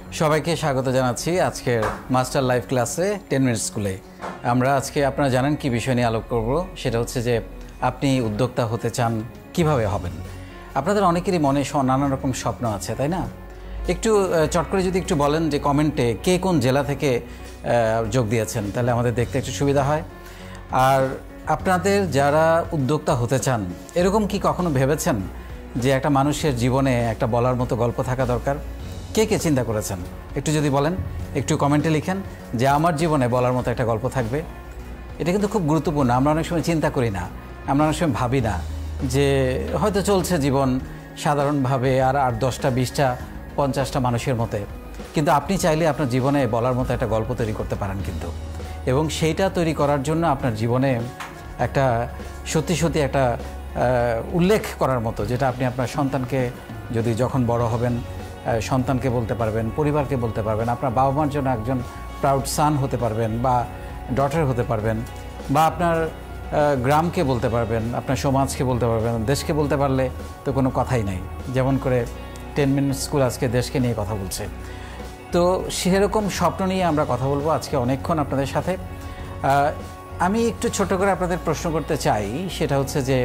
সবাইকে স্বাগত জানাচ্ছি আজকের মাস্টার লাইভ ক্লাসে 10 মিনিট স্কুলে। আমরা আজকে আপনারা জানেন কি বিষয় নিয়ে আলোচনা করব, সেটা হচ্ছে যে আপনি উদ্যোক্তা হতে চান, কিভাবে হবেন। আপনাদের অনেকেরই মনে নানা রকম স্বপ্ন আছে, তাই না? একটু চট করে যদি একটু বলেন যে কমেন্টে কে কোন জেলা থেকে যোগ দিয়েছেন, তাহলে আমাদের দেখতে একটু সুবিধা হয়। আর আপনাদের যারা উদ্যোক্তা হতে চান, এরকম কি কখনো ভেবেছেন যে একটা মানুষের জীবনে একটা বলার মতো গল্প থাকা দরকার? কে কে চিন্তা করেছেন একটু যদি বলেন, একটু কমেন্টে লিখেন যে আমার জীবনে বলার মতো একটা গল্প থাকবে। এটা কিন্তু খুব গুরুত্বপূর্ণ। আমরা অনেক সময় চিন্তা করি না, আমরা অনেক সময় ভাবি না যে হয়তো চলছে জীবন সাধারণভাবে আর 10টা 20টা 50টা মানুষের মতে, কিন্তু আপনি চাইলে আপনার জীবনে বলার মতো একটা গল্প তৈরি করতে পারেন কিন্তু। এবং সেইটা তৈরি করার জন্য আপনার জীবনে একটা সত্যি সত্যি একটা উল্লেখ করার মতো, যেটা আপনি আপনার সন্তানকে যদি যখন বড় হবেন সন্তানকে বলতে পারবেন, পরিবারকে বলতে পারবেন, আপনার বাবা মার জন্য একজন প্রাউড সান হতে পারবেন বা ডটার হতে পারবেন, বা আপনার গ্রামকে বলতে পারবেন, আপনার সমাজকে বলতে পারবেন। দেশকে বলতে পারলে তো কোনো কথাই নাই। যেমন করে 10 মিনিট স্কুল আজকে দেশকে নিয়ে কথা বলছে, তো সেরকম স্বপ্ন নিয়ে আমরা কথা বলবো আজকে অনেকক্ষণ আপনাদের সাথে। আমি একটু ছোট করে আপনাদের প্রশ্ন করতে চাই, সেটা হচ্ছে যে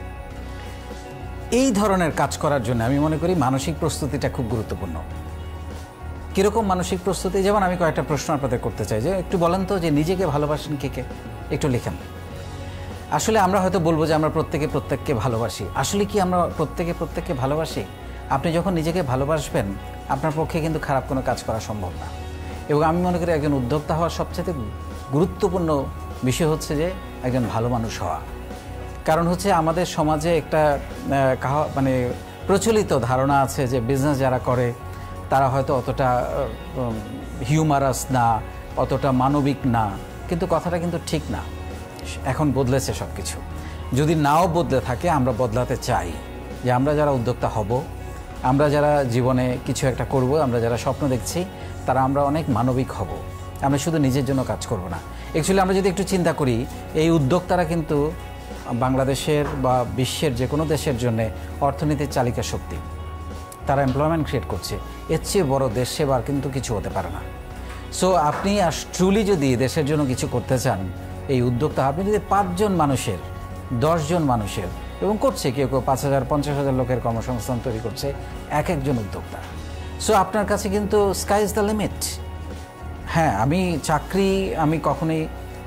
এই ধরনের কাজ করার জন্য আমি মনে করি মানসিক প্রস্তুতিটা খুব গুরুত্বপূর্ণ। কীরকম মানসিক প্রস্তুতি? যেমন আমি কয়েকটা প্রশ্ন আপনাদের করতে চাই, যে একটু বলেন তো যে নিজেকে ভালোবাসেন কে কে, একটু লিখেন। আসলে আমরা হয়তো বলবো যে আমরা প্রত্যেককে ভালোবাসি। আসলে কি আমরা প্রত্যেককে ভালোবাসি? আপনি যখন নিজেকে ভালোবাসবেন, আপনার পক্ষে কিন্তু খারাপ কোনো কাজ করা সম্ভব না। এবং আমি মনে করি একজন উদ্যোক্তা হওয়ার সবচেয়ে গুরুত্বপূর্ণ বিষয় হচ্ছে যে একজন ভালো মানুষ হওয়া। কারণ হচ্ছে আমাদের সমাজে একটা মানে প্রচলিত ধারণা আছে যে বিজনেস যারা করে তারা হয়তো অতটা হিউমারাস না, অতটা মানবিক না, কিন্তু কথাটা কিন্তু ঠিক না। এখন বদলেছে সব কিছু। যদি নাও বদলে থাকে, আমরা বদলাতে চাই যে আমরা যারা উদ্যোক্তা হব, আমরা যারা জীবনে কিছু একটা করব, আমরা যারা স্বপ্ন দেখছি, তারা আমরা অনেক মানবিক হব। আমরা শুধু নিজের জন্য কাজ করব না। অ্যাকচুয়ালি আমরা যদি একটু চিন্তা করি, এই উদ্যোক্তারা কিন্তু বাংলাদেশের বা বিশ্বের যে কোনো দেশের জন্য অর্থনীতির চালিকা শক্তি। তারা এমপ্লয়মেন্ট ক্রিয়েট করছে। এর চেয়ে বড় দেশ সেবার কিন্তু কিছু হতে পারে না। সো আপনি ট্রুলি যদি দেশের জন্য কিছু করতে চান, এই উদ্যোক্তা আপনি যদি 5 জন মানুষের, 10 জন মানুষের, এবং করছে কেউ 5,000 50,000 লোকের কর্মসংস্থান তৈরি করছে একজন উদ্যোক্তা। সো আপনার কাছে কিন্তু স্কাই ইজ দ্য লিমিট। হ্যাঁ, আমি কখনোই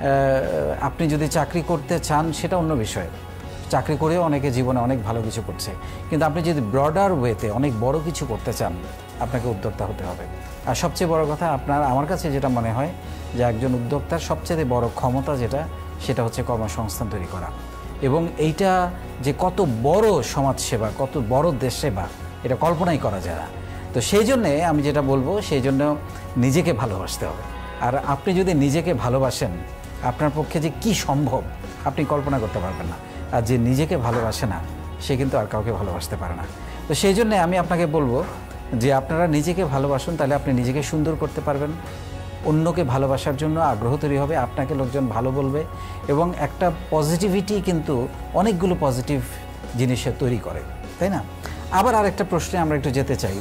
আপনি যদি চাকরি করতে চান সেটা অন্য বিষয়, চাকরি করেও অনেকে জীবনে অনেক ভালো কিছু করছে, কিন্তু আপনি যদি ব্রডার ওয়েতে অনেক বড় কিছু করতে চান, আপনাকে উদ্যোক্তা হতে হবে। আর সবচেয়ে বড় কথা, আমার কাছে যেটা মনে হয় যে একজন উদ্যোক্তার সবচেয়ে বড় ক্ষমতা সেটা হচ্ছে কর্মসংস্থান তৈরি করা। এবং এইটা যে কত বড় সমাজসেবা, কত বড় দেশ সেবা, এটা কল্পনাই করা যায় না। তো সেই জন্যে আমি যেটা বলবো, সেই জন্য নিজেকে ভালোবাসতে হবে। আর আপনি যদি নিজেকে ভালোবাসেন, আপনার পক্ষে যে কি সম্ভব আপনি কল্পনা করতে পারবেন না। আর যে নিজেকে ভালোবাসে না, সে কিন্তু আর কাউকে ভালোবাসতে পারে না। তো সেই জন্যে আমি আপনাকে বলবো যে আপনারা নিজেকে ভালোবাসুন, তাহলে আপনি নিজেকে সুন্দর করতে পারবেন। অন্যকে ভালোবাসার জন্য আগ্রহ তৈরি হবে, আপনাকে লোকজন ভালো বলবে, এবং একটা পজিটিভিটি কিন্তু অনেকগুলো পজিটিভ জিনিসে তৈরি করে, তাই না? আবার আরেকটা প্রশ্নে আমরা একটু যেতে চাই,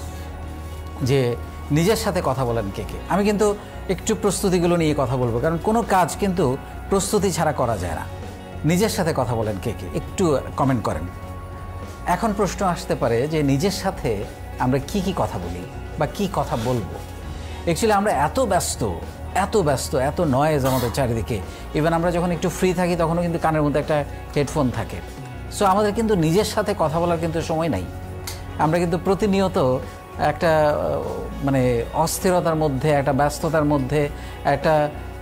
যে নিজের সাথে কথা বলেন কে কে। আমি কিন্তু একটু প্রস্তুতিগুলো নিয়ে কথা বলবো, কারণ কোনো কাজ কিন্তু প্রস্তুতি ছাড়া করা যায় না। নিজের সাথে কথা বলেন কে কে, একটু কমেন্ট করেন। এখন প্রশ্ন আসতে পারে যে নিজের সাথে আমরা কি কথা বলি বা কি কথা বলবো। অ্যাকচুয়ালি আমরা এত ব্যস্ত, এত নয়েজ আমাদের চারিদিকে। ইভেন আমরা যখন একটু ফ্রি থাকি, তখনও কিন্তু কানের মধ্যে একটা হেডফোন থাকে। সো আমাদের কিন্তু নিজের সাথে কথা বলার কিন্তু সময় নাই। আমরা কিন্তু প্রতিনিয়ত একটা মানে অস্থিরতার মধ্যে, একটা ব্যস্ততার মধ্যে, একটা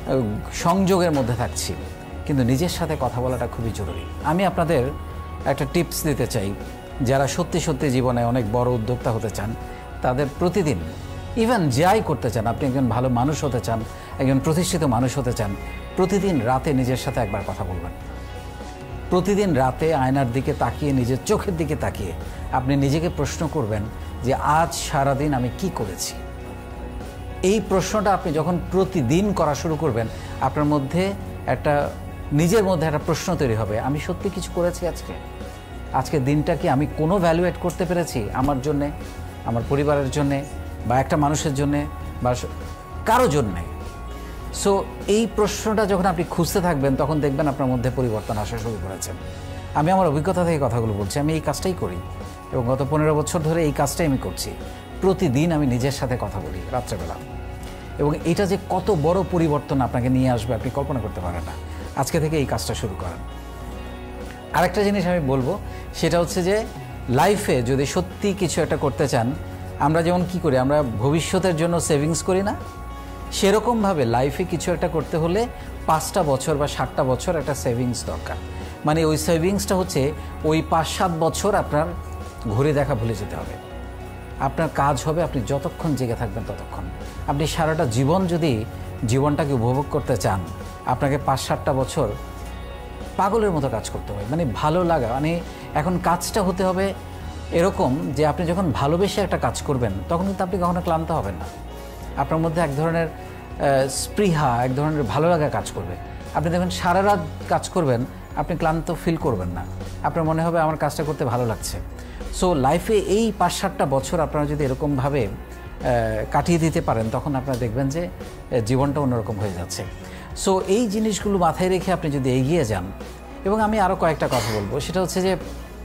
সংযোগের মধ্যে থাকছি, কিন্তু নিজের সাথে কথা বলাটা খুবই জরুরি। আমি আপনাদের একটা টিপস দিতে চাই, যারা সত্যি জীবনে অনেক বড় উদ্যোক্তা হতে চান, তাদের প্রতিদিন, ইভেন যাই করতে চান, আপনি একজন ভালো মানুষ হতে চান, একজন প্রতিষ্ঠিত মানুষ হতে চান, প্রতিদিন রাতে নিজের সাথে একবার কথা বলবেন। প্রতিদিন রাতে আয়নার দিকে তাকিয়ে, নিজের চোখের দিকে তাকিয়ে আপনি নিজেকে প্রশ্ন করবেন যে আজ সারাদিন আমি কি করেছি। এই প্রশ্নটা আপনি যখন প্রতিদিন করা শুরু করবেন, আপনার মধ্যে নিজের মধ্যে একটা প্রশ্ন তৈরি হবে, আমি সত্যি কিছু করেছি আজকে দিনটা কি আমি কোনো ভ্যালুয়েট করতে পেরেছি আমার জন্যে, আমার পরিবারের জন্যে, বা একটা মানুষের জন্যে, বা কারো জন্যে। সো এই প্রশ্নটা যখন আপনি খুঁজতে থাকবেন তখন দেখবেন আপনার মধ্যে পরিবর্তন আসা শুরু করেছে। আমি আমার অভিজ্ঞতা থেকে কথাগুলো বলছি, আমি এই কাজটাই করি এবং গত 15 বছর ধরে এই কাজটাই আমি করছি। প্রতিদিন আমি নিজের সাথে কথা বলি রাত্রেবেলা, এবং এটা যে কত বড় পরিবর্তন আপনাকে নিয়ে আসবে আপনি কল্পনা করতে পারেন না। আজকে থেকে এই কাজটা শুরু করেন। আরেকটা জিনিস আমি বলবো, সেটা হচ্ছে যে লাইফে যদি সত্যি কিছু একটা করতে চান, আমরা যেমন কি করি, আমরা ভবিষ্যতের জন্য সেভিংস করি না, সেরকমভাবে লাইফে কিছু একটা করতে হলে 5টা বছর বা 7টা বছর একটা সেভিংস দরকার। মানে ওই সেভিংসটা হচ্ছে ওই 5-7 বছর আপনার ঘুরে দেখা ভুলে যেতে হবে। আপনার কাজ হবে আপনি যতক্ষণ জেগে থাকবেন ততক্ষণ। আপনি সারাটা জীবন যদি জীবনটাকে উপভোগ করতে চান, আপনাকে 5-7টা বছর পাগলের মতো কাজ করতে হবে। মানে ভালো লাগা, মানে এখন কাজটা হতে হবে এরকম যে আপনি যখন ভালোবেসে একটা কাজ করবেন তখন কিন্তু আপনি কখনো ক্লান্ত হবেন না। আপনার মধ্যে এক ধরনের স্পৃহা, এক ধরনের ভালো লাগা কাজ করবে। আপনি দেখবেন সারা রাত কাজ করবেন, আপনি ক্লান্ত ফিল করবেন না, আপনার মনে হবে আমার কাজটা করতে ভালো লাগছে। সো লাইফে এই 5-7টা বছর আপনারা যদি এরকমভাবে কাটিয়ে দিতে পারেন তখন আপনারা দেখবেন যে জীবনটা অন্যরকম হয়ে যাচ্ছে। সো এই জিনিসগুলো মাথায় রেখে আপনি যদি এগিয়ে যান, এবং আমি আরও কয়েকটা কথা বলবো, সেটা হচ্ছে যে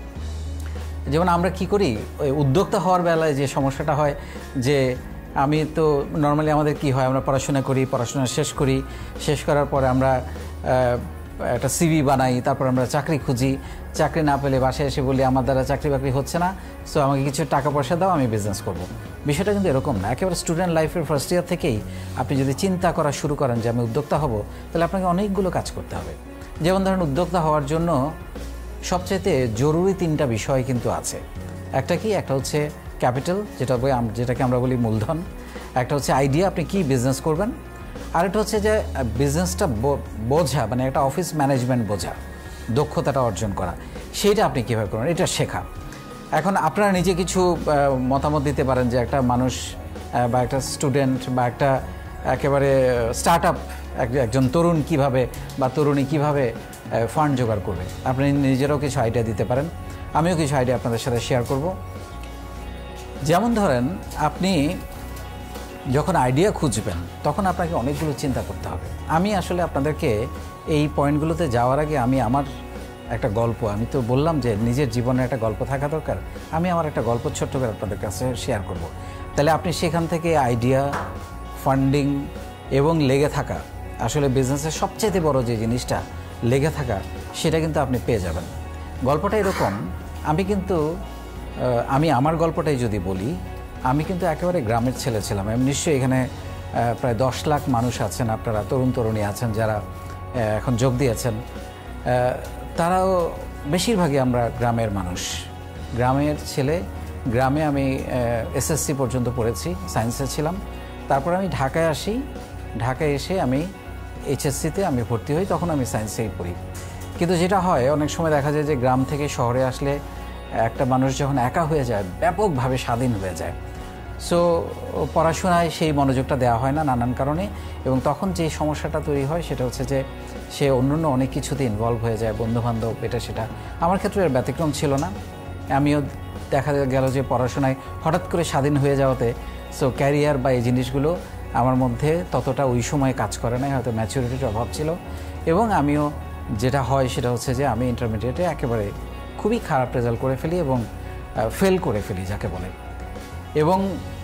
যেমন আমরা কি করি, ওই উদ্যোক্তা হওয়ার বেলায় যে সমস্যাটা হয়, যে আমি তো নর্মালি আমাদের কি হয়, আমরা পড়াশোনা করি, পড়াশোনা শেষ করার পরে আমরা একটা সিভি বানাই, তারপর আমরা চাকরি খুঁজি, চাকরি না পেলে বাসায় এসে বলি আমার দ্বারা চাকরি বাকরি হচ্ছে না, সো আমাকে কিছু টাকা পয়সা দাও, আমি বিজনেস করব। বিষয়টা কিন্তু এরকম না। একেবারে স্টুডেন্ট লাইফের ফার্স্ট ইয়ার থেকেই আপনি যদি চিন্তা করা শুরু করেন যে আমি উদ্যোক্তা হব, তাহলে আপনাকে অনেকগুলো কাজ করতে হবে। যেমন ধরেন উদ্যোক্তা হওয়ার জন্য সবচাইতে জরুরি 3টা বিষয় কিন্তু আছে। একটা কি, একটা হচ্ছে ক্যাপিটাল, যেটাকে আমরা বলি মূলধন। একটা হচ্ছে আইডিয়া, আপনি কি বিজনেস করবেন। আরেকটা হচ্ছে যে বিজনেসটা বোঝা, মানে একটা অফিস ম্যানেজমেন্ট বোঝা, দক্ষতাটা অর্জন করা, সেইটা আপনি কীভাবে করবেন এটা শেখা। এখন আপনারা নিজে কিছু মতামত দিতে পারেন যে একটা মানুষ বা একটা স্টুডেন্ট বা একটা একেবারে স্টার্ট আপ একজন তরুণ কিভাবে বা তরুণী কিভাবে ফান্ড জোগাড় করবে। আপনি নিজেরাও কিছু আইডিয়া দিতে পারেন, আমিও কিছু আইডিয়া আপনাদের সাথে শেয়ার করব। যেমন ধরেন, আপনি যখন আইডিয়া খুঁজবেন তখন আপনাকে অনেকগুলো চিন্তা করতে হবে। আমি আসলে আপনাদেরকে এই পয়েন্টগুলোতে যাওয়ার আগে আমি আমার একটা গল্প, আমি তো বললাম যে নিজের জীবনে একটা গল্প থাকা দরকার, আমি আমার একটা গল্প ছোট্ট করে আপনাদের কাছে শেয়ার করব। তাহলে আপনি সেখান থেকে আইডিয়া, ফান্ডিং এবং লেগে থাকা, আসলে বিজনেসের সবচেয়ে বড় যে জিনিসটা লেগে থাকা, সেটা কিন্তু আপনি পেয়ে যাবেন। গল্পটা এরকম, আমি আমার গল্পটাই যদি বলি, আমি কিন্তু একেবারে গ্রামের ছেলে ছিলাম। আমি নিশ্চয়ই এখানে প্রায় 10 লাখ মানুষ আছেন, আপনারা তরুণ তরুণী আছেন যারা এখন যোগ দিয়েছেন, তারাও বেশিরভাগই আমরা গ্রামের মানুষ, গ্রামের ছেলে। গ্রামে আমি এসএসসি পর্যন্ত পড়েছি, সায়েন্সে ছিলাম। তারপর আমি ঢাকায় আসি, ঢাকায় এসে আমি এইচএসসিতে আমি ভর্তি হই, তখন আমি সায়েন্সেই পড়ি। কিন্তু যেটা হয় অনেক সময় দেখা যায় যে গ্রাম থেকে শহরে আসলে একটা মানুষ যখন একা হয়ে যায়, ব্যাপকভাবে স্বাধীন হয়ে যায়। সো পড়াশোনায় সেই মনোযোগটা দেওয়া হয় না নানান কারণে, এবং তখন যে সমস্যাটা তৈরি হয় সেটা হচ্ছে যে সে অন্যান্য অনেক কিছুতে ইনভলভ হয়ে যায়, বন্ধুবান্ধব, এটা সেটা। আমার ক্ষেত্রে এর ব্যতিক্রম ছিল না। আমিও দেখা গেল যে পড়াশোনায় হঠাৎ করে স্বাধীন হয়ে যাওয়াতে সো ক্যারিয়ার বা এই জিনিসগুলো আমার মধ্যে ততটা ওই সময় কাজ করে নাই, হয়তো ম্যাচুরিটির অভাব ছিল। এবং আমিও যেটা হয় সেটা হচ্ছে যে আমি ইন্টারমিডিয়েটে একেবারে খুবই খারাপ রেজাল্ট করে ফেলি এবং ফেল করে ফেলি যাকে বলে। এবং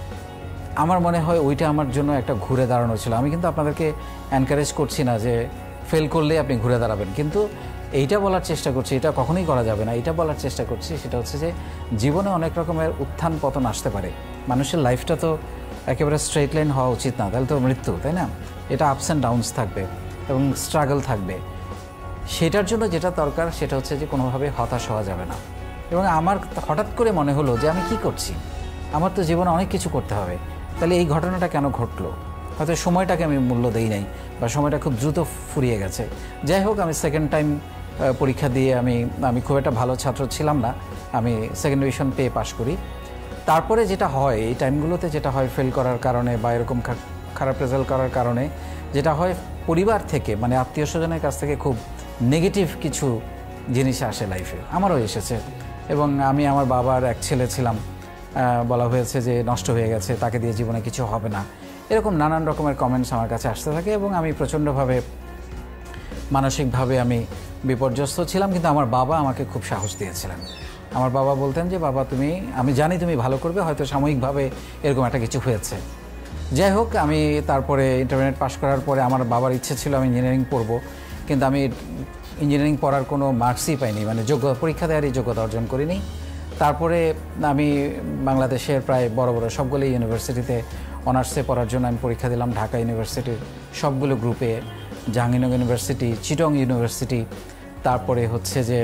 আমার মনে হয় ওইটা আমার জন্য একটা ঘুরে দাঁড়ানো ছিল। আমি কিন্তু আপনাদেরকে এনকারেজ করছি না যে ফেল করলে আপনি ঘুরে দাঁড়াবেন, কিন্তু এইটা বলার চেষ্টা করছি, এটা কখনোই করা যাবে না। এটা বলার চেষ্টা করছি সেটা হচ্ছে যে জীবনে অনেক রকমের উত্থান পতন আসতে পারে। মানুষের লাইফটা তো একেবারে স্ট্রেট লাইন হওয়া উচিত না, তাহলে তো মৃত্যু, তাই না? এটা আপস অ্যান্ড ডাউনস থাকবে এবং স্ট্রাগল থাকবে। সেটার জন্য যেটা দরকার সেটা হচ্ছে যে কোনোভাবে হতাশ হওয়া যাবে না। এবং আমার হঠাৎ করে মনে হলো যে আমি কি করছি, আমার তো জীবনে অনেক কিছু করতে হবে, তাহলে এই ঘটনাটা কেন ঘটলো? হয়তো সময়টাকে আমি মূল্য দেই নাই, বা সময়টা খুব দ্রুত ফুরিয়ে গেছে। যাই হোক, আমি সেকেন্ড টাইম পরীক্ষা দিয়ে আমি খুব একটা ভালো ছাত্র ছিলাম না, আমি সেকেন্ড ডিভিশন পেয়ে পাশ করি। তারপরে যেটা হয় এই টাইমগুলোতে, যেটা হয় ফেল করার কারণে বা এরকম খারাপ রেজাল্ট করার কারণে যেটা হয়, পরিবার থেকে মানে আত্মীয় স্বজনের কাছ থেকে খুব নেগেটিভ কিছু জিনিস আসে লাইফে। আমারও এসেছে। এবং আমি আমার বাবার এক ছেলে ছিলাম, বলা হয়েছে যে নষ্ট হয়ে গেছে, তাকে দিয়ে জীবনে কিছু হবে না, এরকম নানান রকমের কমেন্টস আমার কাছে আসতে থাকে এবং আমি প্রচণ্ডভাবে মানসিকভাবে আমি বিপর্যস্ত ছিলাম। কিন্তু আমার বাবা আমাকে খুব সাহস দিয়েছিলেন। আমার বাবা বলতেন যে বাবা আমি জানি তুমি ভালো করবে, হয়তো সাময়িকভাবে এরকম একটা কিছু হয়েছে। যাই হোক, আমি তারপরে ইন্টারমিডিয়েট পাশ করার পরে আমার বাবার ইচ্ছে ছিল আমি ইঞ্জিনিয়ারিং পড়ব, কিন্তু আমি ইঞ্জিনিয়ারিং পড়ার কোনো মার্কসই পাইনি, মানে পরীক্ষা দেওয়ারই যোগ্যতা অর্জন করিনি। তারপরে আমি বাংলাদেশের প্রায় বড় বড় সবগুলো ইউনিভার্সিটিতে অনার্সে পড়ার জন্য আমি পরীক্ষা দিলাম। ঢাকা ইউনিভার্সিটির সবগুলো গ্রুপে, জাহাঙ্গীরনগর ইউনিভার্সিটি, চিটং ইউনিভার্সিটি, তারপরে হচ্ছে যে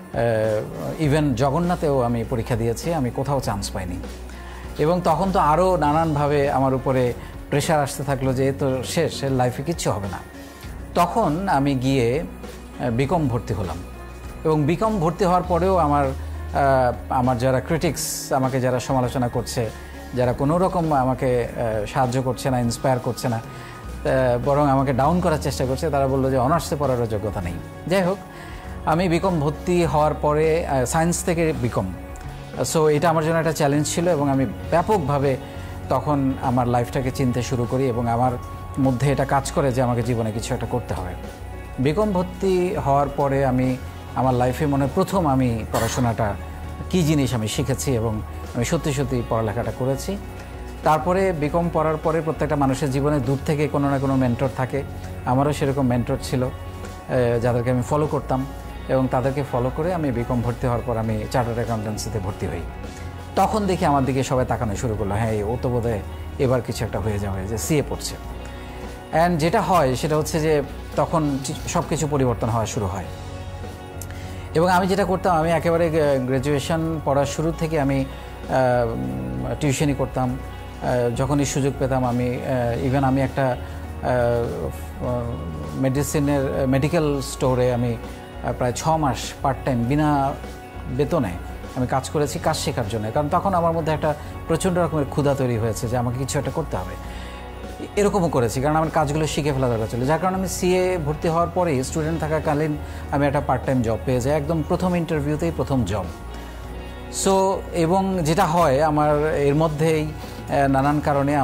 ইভেন জগন্নাথেও আমি পরীক্ষা দিয়েছি, আমি কোথাও চান্স পাইনি। এবং তখন তো আরও নানানভাবে আমার উপরে প্রেশার আসতে থাকলো যে তো শেষ, লাইফে কিচ্ছু হবে না। তখন আমি গিয়ে বিকম ভর্তি হলাম এবং বিকম ভর্তি হওয়ার পরেও আমার যারা ক্রিটিক্স, আমাকে যারা সমালোচনা করছে, যারা কোনো রকম আমাকে সাহায্য করছে না, ইন্সপায়ার করছে না, বরং আমাকে ডাউন করার চেষ্টা করছে, তারা বললো যে অনার্সে পড়ারও যোগ্যতা নেই। যাই হোক, আমি বিকম ভর্তি হওয়ার পরে সায়েন্স থেকে বিকম, সো এটা আমার জন্য একটা চ্যালেঞ্জ ছিল এবং আমি ব্যাপকভাবে তখন আমার লাইফটাকে চিনতে শুরু করি এবং আমার মধ্যে এটা কাজ করে যে আমাকে জীবনে কিছু একটা করতে হবে। বিকম ভর্তি হওয়ার পরে আমার লাইফে প্রথম আমি পড়াশোনাটা কী জিনিস আমি শিখেছি এবং আমি সত্যি সত্যি পড়ালেখাটা করেছি। তারপরে বিকম পড়ার পরে প্রত্যেকটা মানুষের জীবনে দূর থেকে কোনো না কোনো মেন্টর থাকে। আমারও সেরকম মেন্টর ছিল যাদেরকে আমি ফলো করতাম এবং তাদেরকে ফলো করে আমি বিকম ভর্তি হওয়ার পর আমি চার্টার্ড অ্যাকাউন্টেন্সিতে ভর্তি হই। তখন দেখি আমার দিকে সবাই তাকানো শুরু করলো, হ্যাঁ ও তো বোধহয় এবার কিছু একটা হয়ে যাবে, যে সিএ পড়ছে। অ্যান্ড যেটা হয় সেটা হচ্ছে যে তখন সব কিছু পরিবর্তন হওয়া শুরু হয় এবং আমি যেটা করতাম, আমি একেবারে গ্র্যাজুয়েশন পড়ার শুরু থেকে আমি টিউশনি করতাম। যখনই সুযোগ পেতাম ইভেন আমি একটা মেডিকেল স্টোরে আমি প্রায় 6 মাস পার্ট টাইম বিনা বেতনে আমি কাজ করেছি, কাজ শেখার জন্য। কারণ তখন আমার মধ্যে একটা প্রচণ্ড রকমের ক্ষুধা তৈরি হয়েছে যে আমাকে কিছু একটা করতে হবে। এরকমও করেছি কারণ আমার কাজগুলো শিখে ফেলা দরকার ছিল, যার কারণে আমি সিএ ভর্তি হওয়ার পরেই স্টুডেন্ট থাকাকালীন আমি একটা পার্ট টাইম জব পেয়ে যাই, একদম প্রথম ইন্টারভিউতেই প্রথম জব। সো এবং যেটা হয় আমার এর মধ্যেই নানান কারণে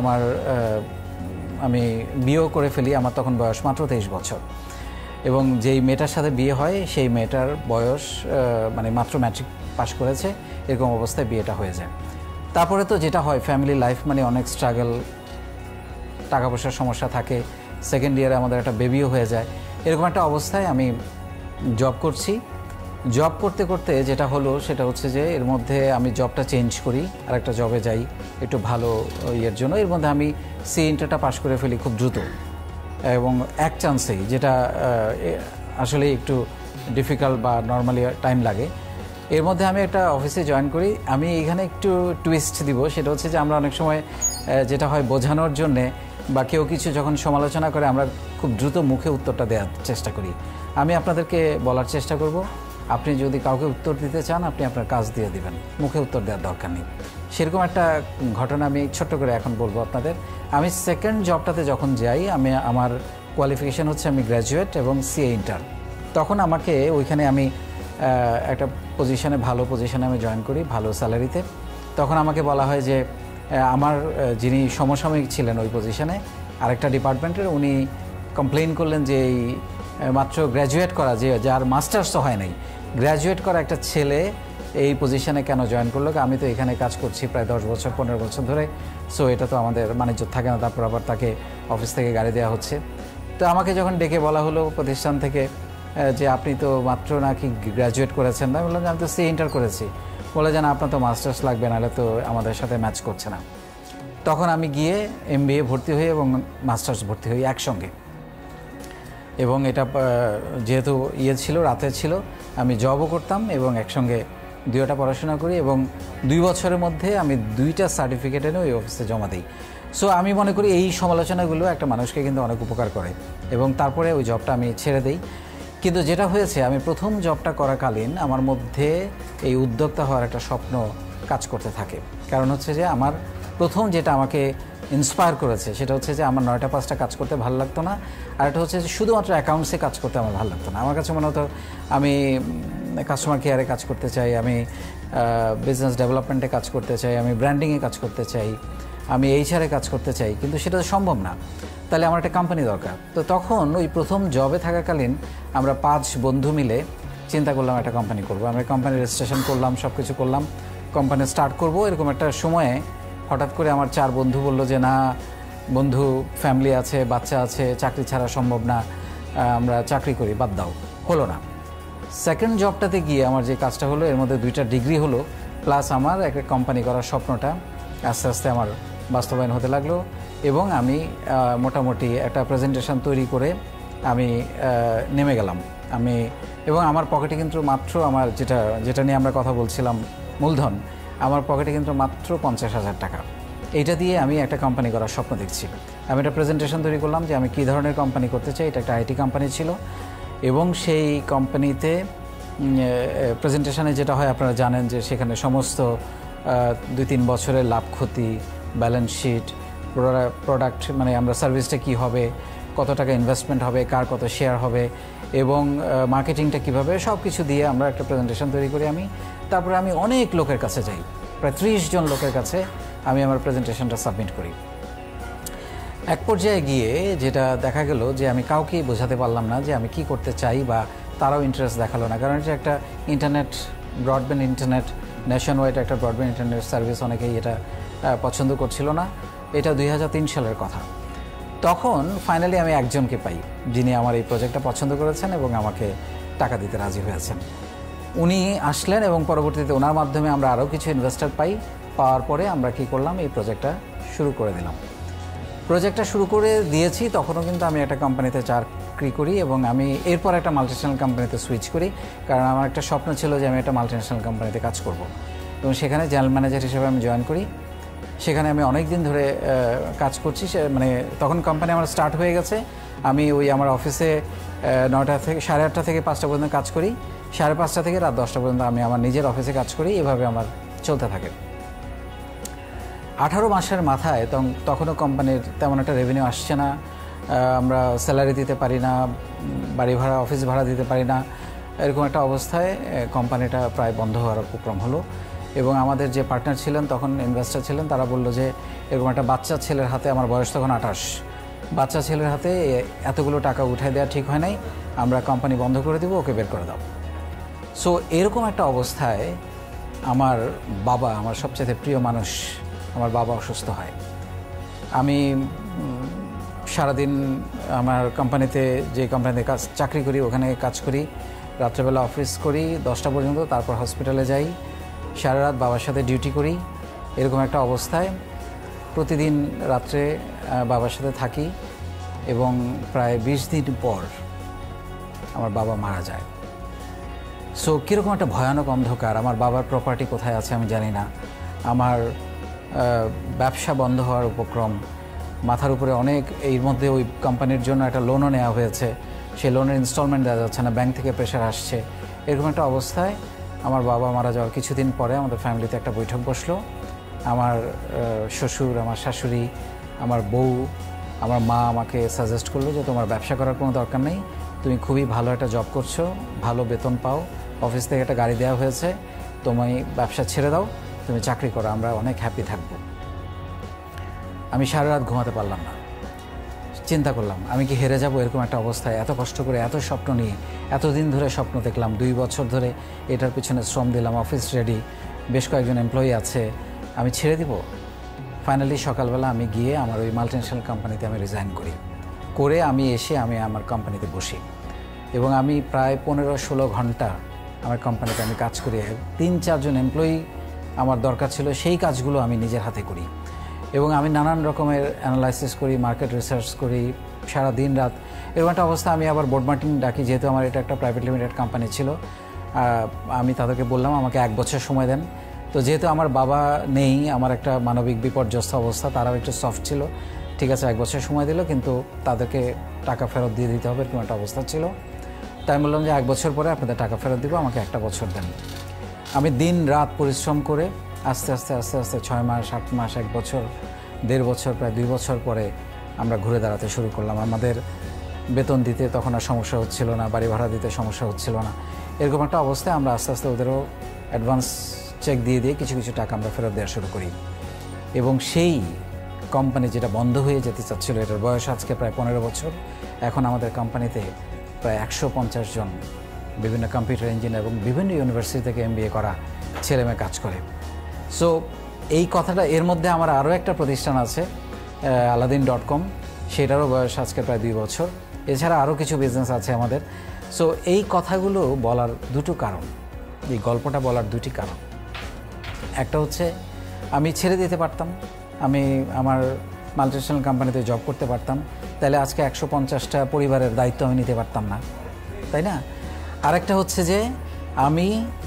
আমি বিয়েও করে ফেলি। আমার তখন বয়স মাত্র 23 বছর এবং যেই মেয়েটার সাথে বিয়ে হয় সেই মেয়েটার বয়স মাত্র ম্যাট্রিক পাস করেছে, এরকম অবস্থায় বিয়েটা হয়ে যায়। তারপরে তো যেটা হয়, ফ্যামিলি লাইফ অনেক স্ট্রাগল, টাকা পয়সার সমস্যা থাকে, সেকেন্ড ইয়ারে আমাদের একটা বেবিও হয়ে যায়। এরকম একটা অবস্থায় আমি জব করছি। জব করতে করতে যেটা হলো সেটা হচ্ছে যে এর মধ্যে আমি জবটা চেঞ্জ করি, আর একটা জবে যাই একটু ভালো ইয়ের জন্য। এর মধ্যে আমি ইন্টারটা পাস করে ফেলি খুব দ্রুত এবং এক চান্সেই, যেটা আসলে একটু ডিফিকাল্ট বা নর্মালি টাইম লাগে। এর মধ্যে আমি একটা অফিসে জয়েন করি। আমি এখানে একটু টুইস্ট দিব, সেটা হচ্ছে যে আমরা অনেক সময় যেটা হয় বোঝানোর জন্যে বা কেউ কিছু যখন সমালোচনা করে আমরা খুব দ্রুত মুখে উত্তরটা দেওয়ার চেষ্টা করি। আমি আপনাদেরকে বলার চেষ্টা করব, আপনি যদি কাউকে উত্তর দিতে চান আপনি আপনার কাজ দিয়ে দিবেন, মুখে উত্তর দেওয়ার দরকার নেই। সেরকম একটা ঘটনা আমি ছোট্ট করে এখন বলবো আপনাদের। আমি সেকেন্ড জবটাতে যখন যাই, আমার কোয়ালিফিকেশান হচ্ছে আমি গ্র্যাজুয়েট এবং সিএ ইন্টার। তখন আমাকে ওইখানে আমি একটা পজিশানে, ভালো পজিশানে আমি জয়েন করি, ভালো স্যালারিতে। তখন আমাকে বলা হয় যে আমার যিনি সমসাময়িক ছিলেন ওই পজিশানে আরেকটা ডিপার্টমেন্টের, উনি কমপ্লেইন করলেন যে এই মাত্র গ্র্যাজুয়েট করা, যার মাস্টার্স তো হয় নাই, গ্র্যাজুয়েট করা একটা ছেলে এই পজিশানে কেন জয়েন করলো? আমি তো এখানে কাজ করছি প্রায় 10 বছর 15 বছর ধরে, সো এটা তো আমাদের মানিজ্য থাকে না। তারপর আবার তাকে অফিস থেকে গাড়ি দেওয়া হচ্ছে। তো আমাকে যখন ডেকে বলা হলো প্রতিষ্ঠান থেকে যে আপনি তো মাত্র নাকি গ্র্যাজুয়েট করেছেন, না বললাম যে আমি তো সিএ ইন্টার করেছি। বলে যে না, আপনার তো মাস্টার্স লাগবে, নাহলে তো আমাদের সাথে ম্যাচ করছে না। তখন আমি গিয়ে এমবিএ ভর্তি হই এবং মাস্টার্স ভর্তি হই একসঙ্গে। এবং এটা যেহেতু ছিল, রাতে ছিল, আমি জবও করতাম এবং একসঙ্গে দুইটা পড়াশোনা করি এবং 2 বছরের মধ্যে আমি 2টা সার্টিফিকেট এনে ওই অফিসে জমা দিই। সো আমি মনে করি এই সমালোচনাগুলো একটা মানুষকে কিন্তু অনেক উপকার করে এবং তারপরে ওই জবটা আমি ছেড়ে দিই। কিন্তু যেটা হয়েছে, আমি প্রথম জবটা করাকালীন আমার মধ্যে এই উদ্যোক্তা হওয়ার একটা স্বপ্ন কাজ করতে থাকে। কারণ হচ্ছে যে আমার প্রথম যেটা আমাকে ইন্সপায়ার করেছে সেটা হচ্ছে যে আমার 9টা 5টা কাজ করতে ভালো লাগতো না, আর এটা হচ্ছে যে শুধুমাত্র অ্যাকাউন্টসে কাজ করতে আমার ভালো লাগতো না। আমার কাছে মনে হতো আমি কাস্টমার কেয়ারে কাজ করতে চাই, আমি বিজনেস ডেভেলপমেন্টে কাজ করতে চাই, আমি ব্র্যান্ডিংয়ে কাজ করতে চাই, আমি এইচআরে কাজ করতে চাই, কিন্তু সেটা তো সম্ভব না। তাহলে আমার একটা কোম্পানি দরকার। তো তখন ওই প্রথম জবে থাকাকালীন আমরা 5 বন্ধু মিলে চিন্তা করলাম একটা কোম্পানি করবো। আমরা কোম্পানি রেজিস্ট্রেশন করলাম, সব কিছু করলাম, কোম্পানি স্টার্ট করব। এরকম একটা সময়ে হঠাৎ করে আমার 4 বন্ধু বলল যে না, বন্ধু ফ্যামিলি আছে, বাচ্চা আছে, চাকরি ছাড়া সম্ভব না, আমরা চাকরি করি, বাদ দাও। হলো না। সেকেন্ড জবটাতে গিয়ে আমার যে কাজটা হলো, এর মধ্যে 2টা ডিগ্রি হলো, প্লাস আমার একটা কোম্পানি করার স্বপ্নটা আস্তে আস্তে আমার বাস্তবায়ন হতে লাগলো। এবং আমি মোটামুটি একটা প্রেজেন্টেশন তৈরি করে আমি নেমে গেলাম। এবং আমার পকেটে কিন্তু মাত্র আমার যেটা নিয়ে আমরা কথা বলছিলাম, মূলধন, আমার পকেটে কিন্তু মাত্র 50,000 টাকা। এইটা দিয়ে আমি একটা কোম্পানি করার স্বপ্ন দেখছি। আমি একটা প্রেজেন্টেশন তৈরি করলাম যে আমি কী ধরনের কোম্পানি করতে চাই। এটা একটা আইটি কোম্পানি ছিল, এবং সেই কোম্পানিতে প্রেজেন্টেশনে যেটা হয় আপনারা জানেন যে সেখানে সমস্ত 2-3 বছরের লাভ ক্ষতি, ব্যালেন্স শিট, প্রোডাক্ট মানে আমরা সার্ভিসটা কী হবে, কত টাকা ইনভেস্টমেন্ট হবে, কার কত শেয়ার হবে, এবং মার্কেটিংটা কীভাবে, সব কিছু দিয়ে আমরা একটা প্রেজেন্টেশন তৈরি করি। তারপরে আমি অনেক লোকের কাছে যাই, প্রায় 30 জন লোকের কাছে আমি আমার প্রেজেন্টেশনটা সাবমিট করি। এক পর্যায়ে গিয়ে যেটা দেখা গেল যে আমি কাউকেই বোঝাতে পারলাম না যে আমি কি করতে চাই, বা তারাও ইন্টারেস্ট দেখালো না। কারণ এটা একটা ব্রডব্যান্ড ইন্টারনেট, ন্যাশন ওয়াইড একটা ব্রডব্যান্ড ইন্টারনেট সার্ভিস, অনেকেই এটা পছন্দ করছিল না। এটা 2003 সালের কথা। তখন ফাইনালি আমি একজনকে পাই যিনি আমার এই প্রজেক্টটা পছন্দ করেছেন এবং আমাকে টাকা দিতে রাজি হয়েছেন। উনি আসলেন এবং পরবর্তীতে ওনার মাধ্যমে আমরা আরও কিছু ইনভেস্টর পাওয়ার পরে আমরা কি করলাম, এই প্রজেক্টটা শুরু করে দিলাম। প্রজেক্টটা শুরু করে দিয়েছি, তখনও কিন্তু আমি একটা কোম্পানিতে চাকরি করি, এবং আমি এরপর একটা মাল্টিন্যাশনাল কোম্পানিতে সুইচ করি। কারণ আমার একটা স্বপ্ন ছিল যে আমি একটা মাল্টিন্যাশনাল কোম্পানিতে কাজ করব, এবং সেখানে জেনারেল ম্যানেজার হিসেবে আমি জয়েন করি। সেখানে আমি অনেক দিন ধরে কাজ করছি। মানে তখন কোম্পানি আমার স্টার্ট হয়ে গেছে। আমি আমার অফিসে 9টা থেকে 8:30 থেকে 5টা পর্যন্ত কাজ করি, 5:30 থেকে রাত 10টা পর্যন্ত আমি আমার নিজের অফিসে কাজ করি। এভাবে আমার চলতে থাকে। 18 মাসের মাথায় তখনও কোম্পানির তেমন একটা রেভিনিউ আসছে না, আমরা স্যালারি দিতে পারি না, বাড়ি ভাড়া, অফিস ভাড়া দিতে পারি না। এরকম একটা অবস্থায় কোম্পানিটা প্রায় বন্ধ হওয়ার উপক্রম হলো। এবং আমাদের যে পার্টনার ছিলেন, তখন ইনভেস্টর ছিলেন, তারা বললো যে এরকম একটা বাচ্চা ছেলের হাতে, আমার বয়স তখন 28, বাচ্চা ছেলের হাতে এতগুলো টাকা উঠায় দেওয়া ঠিক হয় নাই, আমরা কোম্পানি বন্ধ করে দেবো, ওকে বের করে দাও। সো এরকম একটা অবস্থায় আমার বাবা, আমার সবচেয়ে প্রিয় মানুষ, আমার বাবা অসুস্থ হয়। আমি সারাদিন আমার কোম্পানিতে, যে কোম্পানিতে চাকরি করি ওখানে কাজ করি, রাত্রেবেলা অফিস করি 10টা পর্যন্ত, তারপর হসপিটালে যাই, সারা রাত বাবার সাথে ডিউটি করি। এরকম একটা অবস্থায় প্রতিদিন রাত্রে বাবার সাথে থাকি, এবং প্রায় 20 দিন পর আমার বাবা মারা যায়। সো কীরকম একটা ভয়ানক অন্ধকার। আমার বাবার প্রপার্টি কোথায় আছে আমি জানি না, আমার ব্যবসা বন্ধ হওয়ার উপক্রম, মাথার উপরে অনেক, এর মধ্যে ওই কোম্পানির জন্য একটা লোনও নেওয়া হয়েছে, সেই লোনের ইনস্টলমেন্ট দেওয়া যাচ্ছে না, ব্যাংক থেকে প্রেশার আসছে। এরকম একটা অবস্থায় আমার বাবা মারা যাওয়ার কিছুদিন পরে আমাদের ফ্যামিলিতে একটা বৈঠক বসলো। আমার শ্বশুর, আমার শাশুড়ি, আমার বউ, আমার মা আমাকে সাজেস্ট করলো যে তোমার ব্যবসা করার কোনো দরকার নেই, তুমি খুবই ভালো একটা জব করছো, ভালো বেতন পাও, অফিস থেকে একটা গাড়ি দেওয়া হয়েছে, তুমি ব্যবসা ছেড়ে দাও, তুমি চাকরি করো, আমরা অনেক হ্যাপি থাকবো। আমি সারা রাত ঘুমাতে পারলাম না। চিন্তা করলাম আমি কি হেরে যাব এরকম একটা অবস্থায়, এত কষ্ট করে, এত স্বপ্ন নিয়ে, এতদিন ধরে স্বপ্ন দেখলাম, 2 বছর ধরে এটার পিছনে শ্রম দিলাম, অফিস রেডি, বেশ কয়েকজন এমপ্লয়ি আছে, আমি ছেড়ে দিব? ফাইনালি সকালবেলা আমি গিয়ে আমার ওই মাল্টিন্যাশনাল কোম্পানিতে আমি রিজাইন করে আমি এসে আমি আমার কোম্পানিতে বসি, এবং আমি প্রায় 15-16 ঘন্টা আমার কোম্পানিতে আমি কাজ করি। 3-4 জন এমপ্লয়ি আমার দরকার ছিল, সেই কাজগুলো আমি নিজের হাতে করি, এবং আমি নানান রকমের অ্যানালাইসিস করি, মার্কেট রিসার্চ করি, সারা দিন রাত। এরকম একটা অবস্থা আমি আবার বোর্ড মিটিং ডাকি, যেহেতু আমার এটা একটা প্রাইভেট লিমিটেড কোম্পানি ছিল। আমি তাদেরকে বললাম আমাকে 1 বছর সময় দেন। তো যেহেতু আমার বাবা নেই, আমার একটা মানবিক বিপর্যস্ত অবস্থা, তারাও একটু সফট ছিল, ঠিক আছে 1 বছর সময় দিল, কিন্তু তাদেরকে টাকা ফেরত দিয়ে দিতে হবে, এরকম একটা অবস্থা ছিল। তাই আমি বললাম যে 1 বছর পরে আপনাদের টাকা ফেরত দিব, আমাকে 1টা বছর দেন। আমি দিন রাত পরিশ্রম করে আস্তে আস্তে 6 মাস, 8 মাস, 1 বছর, 1.5 বছর, প্রায় 2 বছর পরে আমরা ঘুরে দাঁড়াতে শুরু করলাম। আমাদের বেতন দিতে তখন আর সমস্যা হচ্ছিল না, বাড়ি ভাড়া দিতে সমস্যা হচ্ছিল না। এরকম একটা অবস্থায় আমরা আস্তে আস্তে ওদেরও অ্যাডভান্স চেক দিয়ে কিছু কিছু টাকা আমরা ফেরত দেওয়া শুরু করি। এবং সেই কোম্পানি যেটা বন্ধ হয়ে যেতে চাচ্ছিল, এটার বয়স আজকে প্রায় 15 বছর। এখন আমাদের কোম্পানিতে প্রায় 150 জন বিভিন্ন কম্পিউটার ইঞ্জিনিয়ার এবং বিভিন্ন ইউনিভার্সিটি থেকে MBA করা ছেলেমেয়ে কাজ করে। সো এই কথাটা, এর মধ্যে আমার আরও একটা প্রতিষ্ঠান আছে Aladdin.com, সেটারও বয়স আজকে প্রায় 2 বছর। এছাড়া আরও কিছু বিজনেস আছে আমাদের। সো এই কথাগুলো বলার দুটো কারণ, এই গল্পটা বলার দুটি কারণ। একটা হচ্ছে আমি ছেড়ে দিতে পারতাম, আমি আমার মাল্টিনেশনাল কোম্পানিতে জব করতে পারতাম, তাহলে আজকে 150টা পরিবারের দায়িত্ব আমি নিতে পারতাম না, তাই না? আরেকটা হচ্ছে যে আমি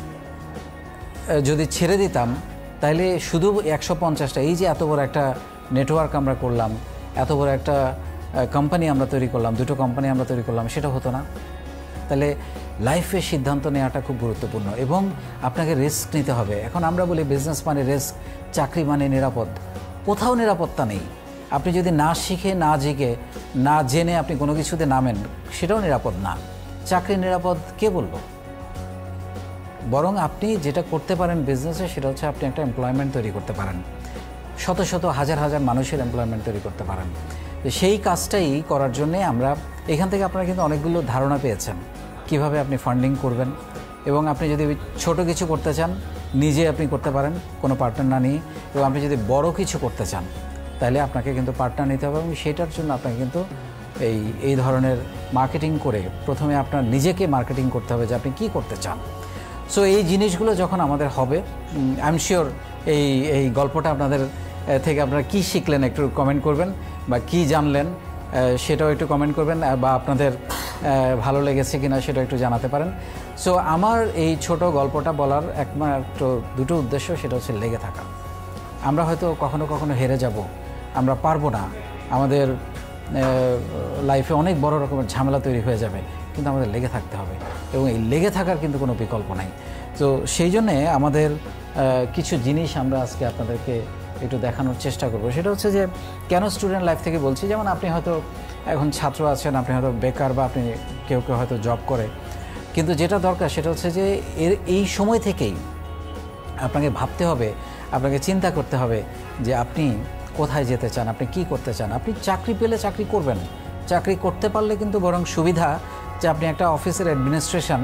যদি ছেড়ে দিতাম তাহলে শুধু 150টা, এই যে এত বড় একটা নেটওয়ার্ক আমরা করলাম, এত বড় একটা কোম্পানি আমরা তৈরি করলাম, দুটো কোম্পানি আমরা তৈরি করলাম, সেটা হতো না। তাহলে লাইফে সিদ্ধান্ত নেওয়াটা খুব গুরুত্বপূর্ণ এবং আপনাকে রিস্ক নিতে হবে। এখন আমরা বলি বিজনেস মানে রিস্ক, চাকরি মানে নিরাপদ। কোথাও নিরাপত্তা নেই। আপনি যদি না শিখে, না জেগে, না জেনে আপনি কোনো কিছুতে নামেন, সেটাও নিরাপদ না। চাকরি নিরাপদ কে বলল? বরং আপনি যেটা করতে পারেন বিজনেসে, সেটা হচ্ছে আপনি একটা এমপ্লয়মেন্ট তৈরি করতে পারেন, শত শত হাজার হাজার মানুষের এমপ্লয়মেন্ট তৈরি করতে পারেন। সেই কাজটাই করার জন্যে আমরা এখান থেকে আপনারা কিন্তু অনেকগুলো ধারণা পেয়েছেন কিভাবে আপনি ফান্ডিং করবেন। এবং আপনি যদি ছোট কিছু করতে চান, নিজে আপনি করতে পারেন কোনো পার্টনার না নিয়ে। এবং আপনি যদি বড় কিছু করতে চান, তাহলে আপনাকে কিন্তু পার্টনার নিতে হবে এবং সেটার জন্য আপনাকে কিন্তু এই ধরনের মার্কেটিং করে প্রথমে আপনার নিজেকে মার্কেটিং করতে হবে যে আপনি কী করতে চান। সো এই জিনিসগুলো যখন আমাদের হবে, আই এম শিওর এই গল্পটা আপনাদের থেকে আপনারা কী শিখলেন একটু কমেন্ট করবেন, বা কী জানলেন সেটাও একটু কমেন্ট করবেন, বা আপনাদের ভালো লেগেছে কিনা সেটাও একটু জানাতে পারেন। সো আমার এই ছোট গল্পটা বলার একমাত্র দুটো উদ্দেশ্য, সেটা হচ্ছে লেগে থাকা। আমরা হয়তো কখনো কখনো হেরে যাব, আমরা পারবো না, আমাদের লাইফে অনেক বড় রকমের ঝামেলা তৈরি হয়ে যাবে, কিন্তু আমাদের লেগে থাকতে হবে এবং এই লেগে থাকার কিন্তু কোনো বিকল্প নাই। তো সেই জন্যে আমাদের কিছু জিনিস আমরা আজকে আপনাদেরকে একটু দেখানোর চেষ্টা করব। সেটা হচ্ছে যে কেন স্টুডেন্ট লাইফ থেকে বলছি, যেমন আপনি হয়তো এখন ছাত্র আছেন, আপনি হয়তো বেকার, বা আপনি কেউ হয়তো জব করে, কিন্তু যেটা দরকার সেটা হচ্ছে যে এই সময় থেকেই আপনাকে ভাবতে হবে, আপনাকে চিন্তা করতে হবে যে আপনি কোথায় যেতে চান, আপনি কি করতে চান। আপনি চাকরি পেলে চাকরি করবেন, চাকরি করতে পারলে কিন্তু বরং সুবিধা যে আপনি একটা অফিসের অ্যাডমিনিস্ট্রেশন,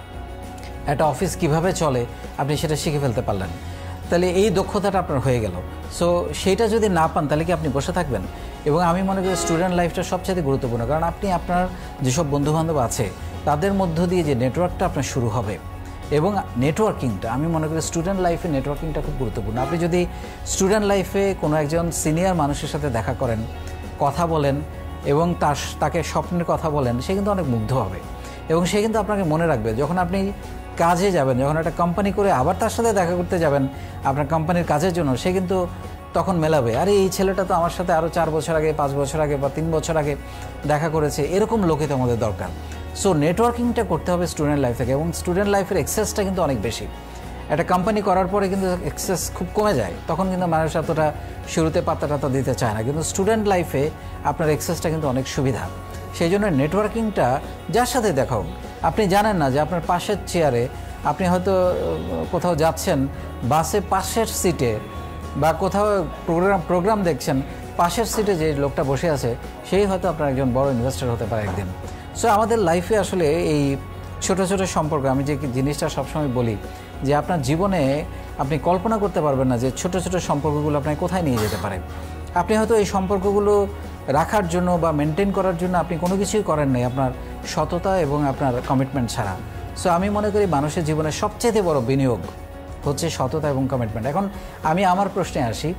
একটা অফিস কিভাবে চলে আপনি সেটা শিখে ফেলতে পারলেন, তাহলে এই দক্ষতাটা আপনার হয়ে গেল। সো সেইটা যদি না পান তাহলে কি আপনি বসে থাকবেন? এবং আমি মনে করি স্টুডেন্ট লাইফটা সবচেয়ে গুরুত্বপূর্ণ, কারণ আপনি আপনার যেসব বন্ধুবান্ধব আছে তাদের মধ্য দিয়ে যে নেটওয়ার্কটা আপনার শুরু হবে, এবং নেটওয়ার্কিংটা আমি মনে করি স্টুডেন্ট লাইফে নেটওয়ার্কিংটা খুব গুরুত্বপূর্ণ। আপনি যদি স্টুডেন্ট লাইফে কোনো একজন সিনিয়র মানুষের সাথে দেখা করেন, কথা বলেন এবং তাকে স্বপ্নের কথা বলেন, সে কিন্তু অনেক মুগ্ধ হবে এবং সে কিন্তু আপনাকে মনে রাখবে। যখন আপনি কাজে যাবেন, যখন একটা কোম্পানি করে আবার তার সাথে দেখা করতে যাবেন আপনার কোম্পানির কাজের জন্য, সে কিন্তু তখন মেলাবে, আরে এই ছেলেটা তো আমার সাথে আরও 4 বছর আগে, 5 বছর আগে বা 3 বছর আগে দেখা করেছে, এরকম লোকে তো আমাদের দরকার। সো নেটওয়ার্কিংটা করতে হবে স্টুডেন্ট লাইফ থেকে, এবং স্টুডেন্ট লাইফের এক্সেসটা কিন্তু অনেক বেশি। একটা কোম্পানি করার পরে কিন্তু এক্সেস খুব কমে যায়, তখন কিন্তু মানুষ এতটা শুরুতে পাত্তা দিতে চায় না, কিন্তু স্টুডেন্ট লাইফে আপনার এক্সেসটা কিন্তু অনেক সুবিধা। সেই জন্য নেটওয়ার্কিংটা যার সাথে দেখাও, আপনি জানেন না যে আপনার পাশের চেয়ারে, আপনি হয়তো কোথাও যাচ্ছেন বাসে পাশের সিটে, বা কোথাও প্রোগ্রাম দেখছেন, পাশের সিটে যে লোকটা বসে আছে সেই হয়তো আপনার একজন বড় ইনভেস্টর হতে পারে একদিন। সো আমাদের লাইফে আসলে এই ছোট ছোট সম্পর্ক, আমি যে জিনিসটা সবসময় বলি যে আপনার জীবনে আপনি কল্পনা করতে পারবেন না যে ছোট ছোট সম্পর্কগুলো আপনাকে কোথায় নিয়ে যেতে পারে। আপনি হয়তো এই সম্পর্কগুলো রাখার জন্য বা মেনটেন করার জন্য আপনি কোনো কিছুই করেন নাই আপনার সততা এবং আপনার কমিটমেন্ট ছাড়া। সো আমি মনে করি মানুষের জীবনে সবচেয়ে বড় বিনিয়োগ হচ্ছে সততা এবং কমিটমেন্ট। এখন আমি আমার প্রশ্নে আসি,